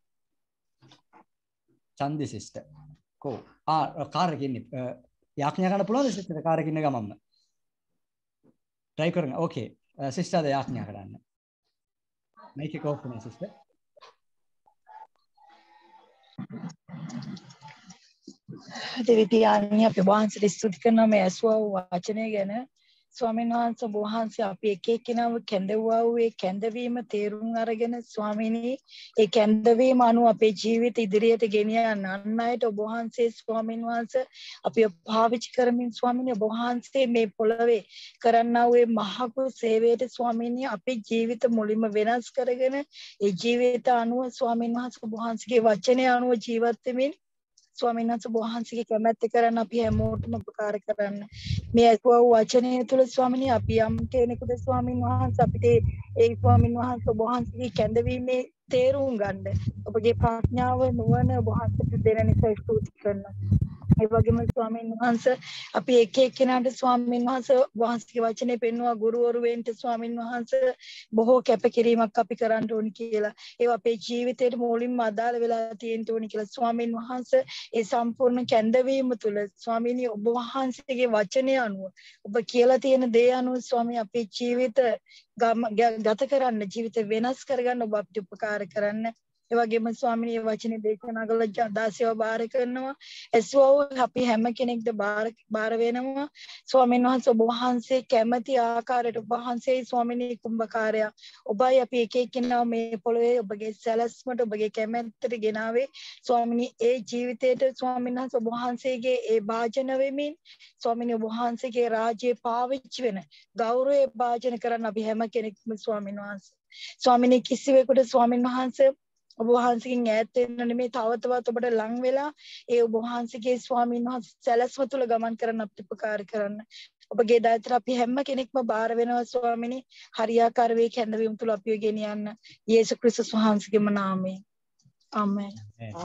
චන්දි සිස්ටර් කෝ ආ කාර් එකේ ඉන්නේ යාඥා කරන්න පුළුවන්ද සිස්ටර් කාර් එකේ ඉන්න ගමන්ම try කරන්න ඕකේ සිස්ටර් ද යාඥා කරන්න මේක එක ඕෆ් කරන්න සිස්ටර් දෙවියන් අපි වහන්සේට ස්තුති කරනවා මේ ඇසුවා වූ වචනය ගැන ස්වාමීන් වහන්සේ ඔබ වහන්සේ අපි එක එක්කෙනාව කැඳවුවා වූ ඒ කැඳවීම තේරුම් අරගෙන ස්වාමීනි ඒ කැඳවීම අනුව අපේ ජීවිත ඉදිරියට ගෙනියන්න අන් අයට ඔබ වහන්සේ ස්වාමීන් වහන්සේ අපි පාවිච්චි කරමින් ස්වාමීනි ඔබ වහන්සේ මේ පොළවේ කරන්නා වූ මහඟු සේවයට ස්වාමීනි අපේ ජීවිත මුලින්ම වෙනස් කරගෙන ඒ ජීවිත අනුව ස්වාමීන් වහන්සේ ඔබ වහන්සේගේ වචනය අනුව ජීවත් වෙමින් ස්වාමීන් වහන්සේ වහන්සේගේ කැමැත්ත කරන්න අපි හැමෝටම උපකාර කරන්න මේ අසුව වචනය තුළ ස්වාමීනි අපි යම් කෙනෙකුට ස්වාමීන් වහන්සේ අපිට ඒ ස්වාමීන් වහන්සේ වහන්සේගේ කැඳවීමේ තේරුම් ගන්න ඔබගේ ප්‍රඥාව නුවණ වහන්සේට දෙන නිසා ස්තුති කරනවා ඒ වගේම ස්වාමීන් වහන්සේ අපි එක එක්කෙනාට ස්වාමීන් වහන්සේ වහන්සේගේ වචනේ පෙන්වුවා ගුරුවරු වෙන්න ස්වාමීන් වහන්සේ බොහෝ කැපකිරීමක් අපි කරන්න ඕනි කියලා ඒව අපේ ජීවිතේට මුලින්ම අදාළ වෙලා තියෙන්න ඕනි කියලා ස්වාමීන් වහන්සේ ඒ සම්පූර්ණ කැඳවීම තුළ ස්වාමීනි ඔබ වහන්සේගේ වචනය අනුව ඔබ කියලා තියෙන දේ අනුව ස්වාමී අපේ ජීවිත ගත කරන්න ජීවිත වෙනස් කරගන්න ඔබ අපිට උපකාර කරන්න ඒ වගේම ස්වාමීනි වචනේ දේශනා කළ දාසියව බාර කරනවා එස්වෝ අපි හැම කෙනෙක්ද බාර බාර වෙනවා ස්වාමීන් වහන්සේ ඔබ වහන්සේ කැමැති ආකාරයට ඔබ වහන්සේ ස්වාමීනි කුම්භකාරය ඔබයි අපි එක එක්කෙනා මේ පොළවේ ඔබගේ සැලැස්මට ඔබගේ කැමැත්තට ගෙනාවේ ස්වාමීනි ඒ ජීවිතේට ස්වාමීන් වහන්සේ ඔබ වහන්සේගේ ඒ භාජන වෙමින් ස්වාමීනි ඔබ වහන්සේගේ රාජ්‍යය පාවිච්චි වෙන ගෞරවය භාජන කරන්න අපි හැම කෙනෙක්ම ස්වාමීන් වහන්සේ ස්වාමීනි කිසිවෙකුට ස්වාමීන් වහන්සේ ඔබ වහන්සේගෙන් ඈත් වෙන්න නෙමෙයි තව තවත් ඔබට ලං වෙලා ඒ ඔබ වහන්සේගේ ස්වාමීන් වහන්සේ සැලැස්ම තුළ ගමන් කරන්න අපිට උපකාර කරන්න ඔබගේ දායතර අපි හැම කෙනෙක්ම බාර වෙනවා ස්වාමිනේ. හරියාකාර වේ කැඳවීම තුල අපිව ගෙනියන්න. යේසුස් ක්‍රිස්තුස් වහන්සේගේම නාමයෙන්. ආමේන්.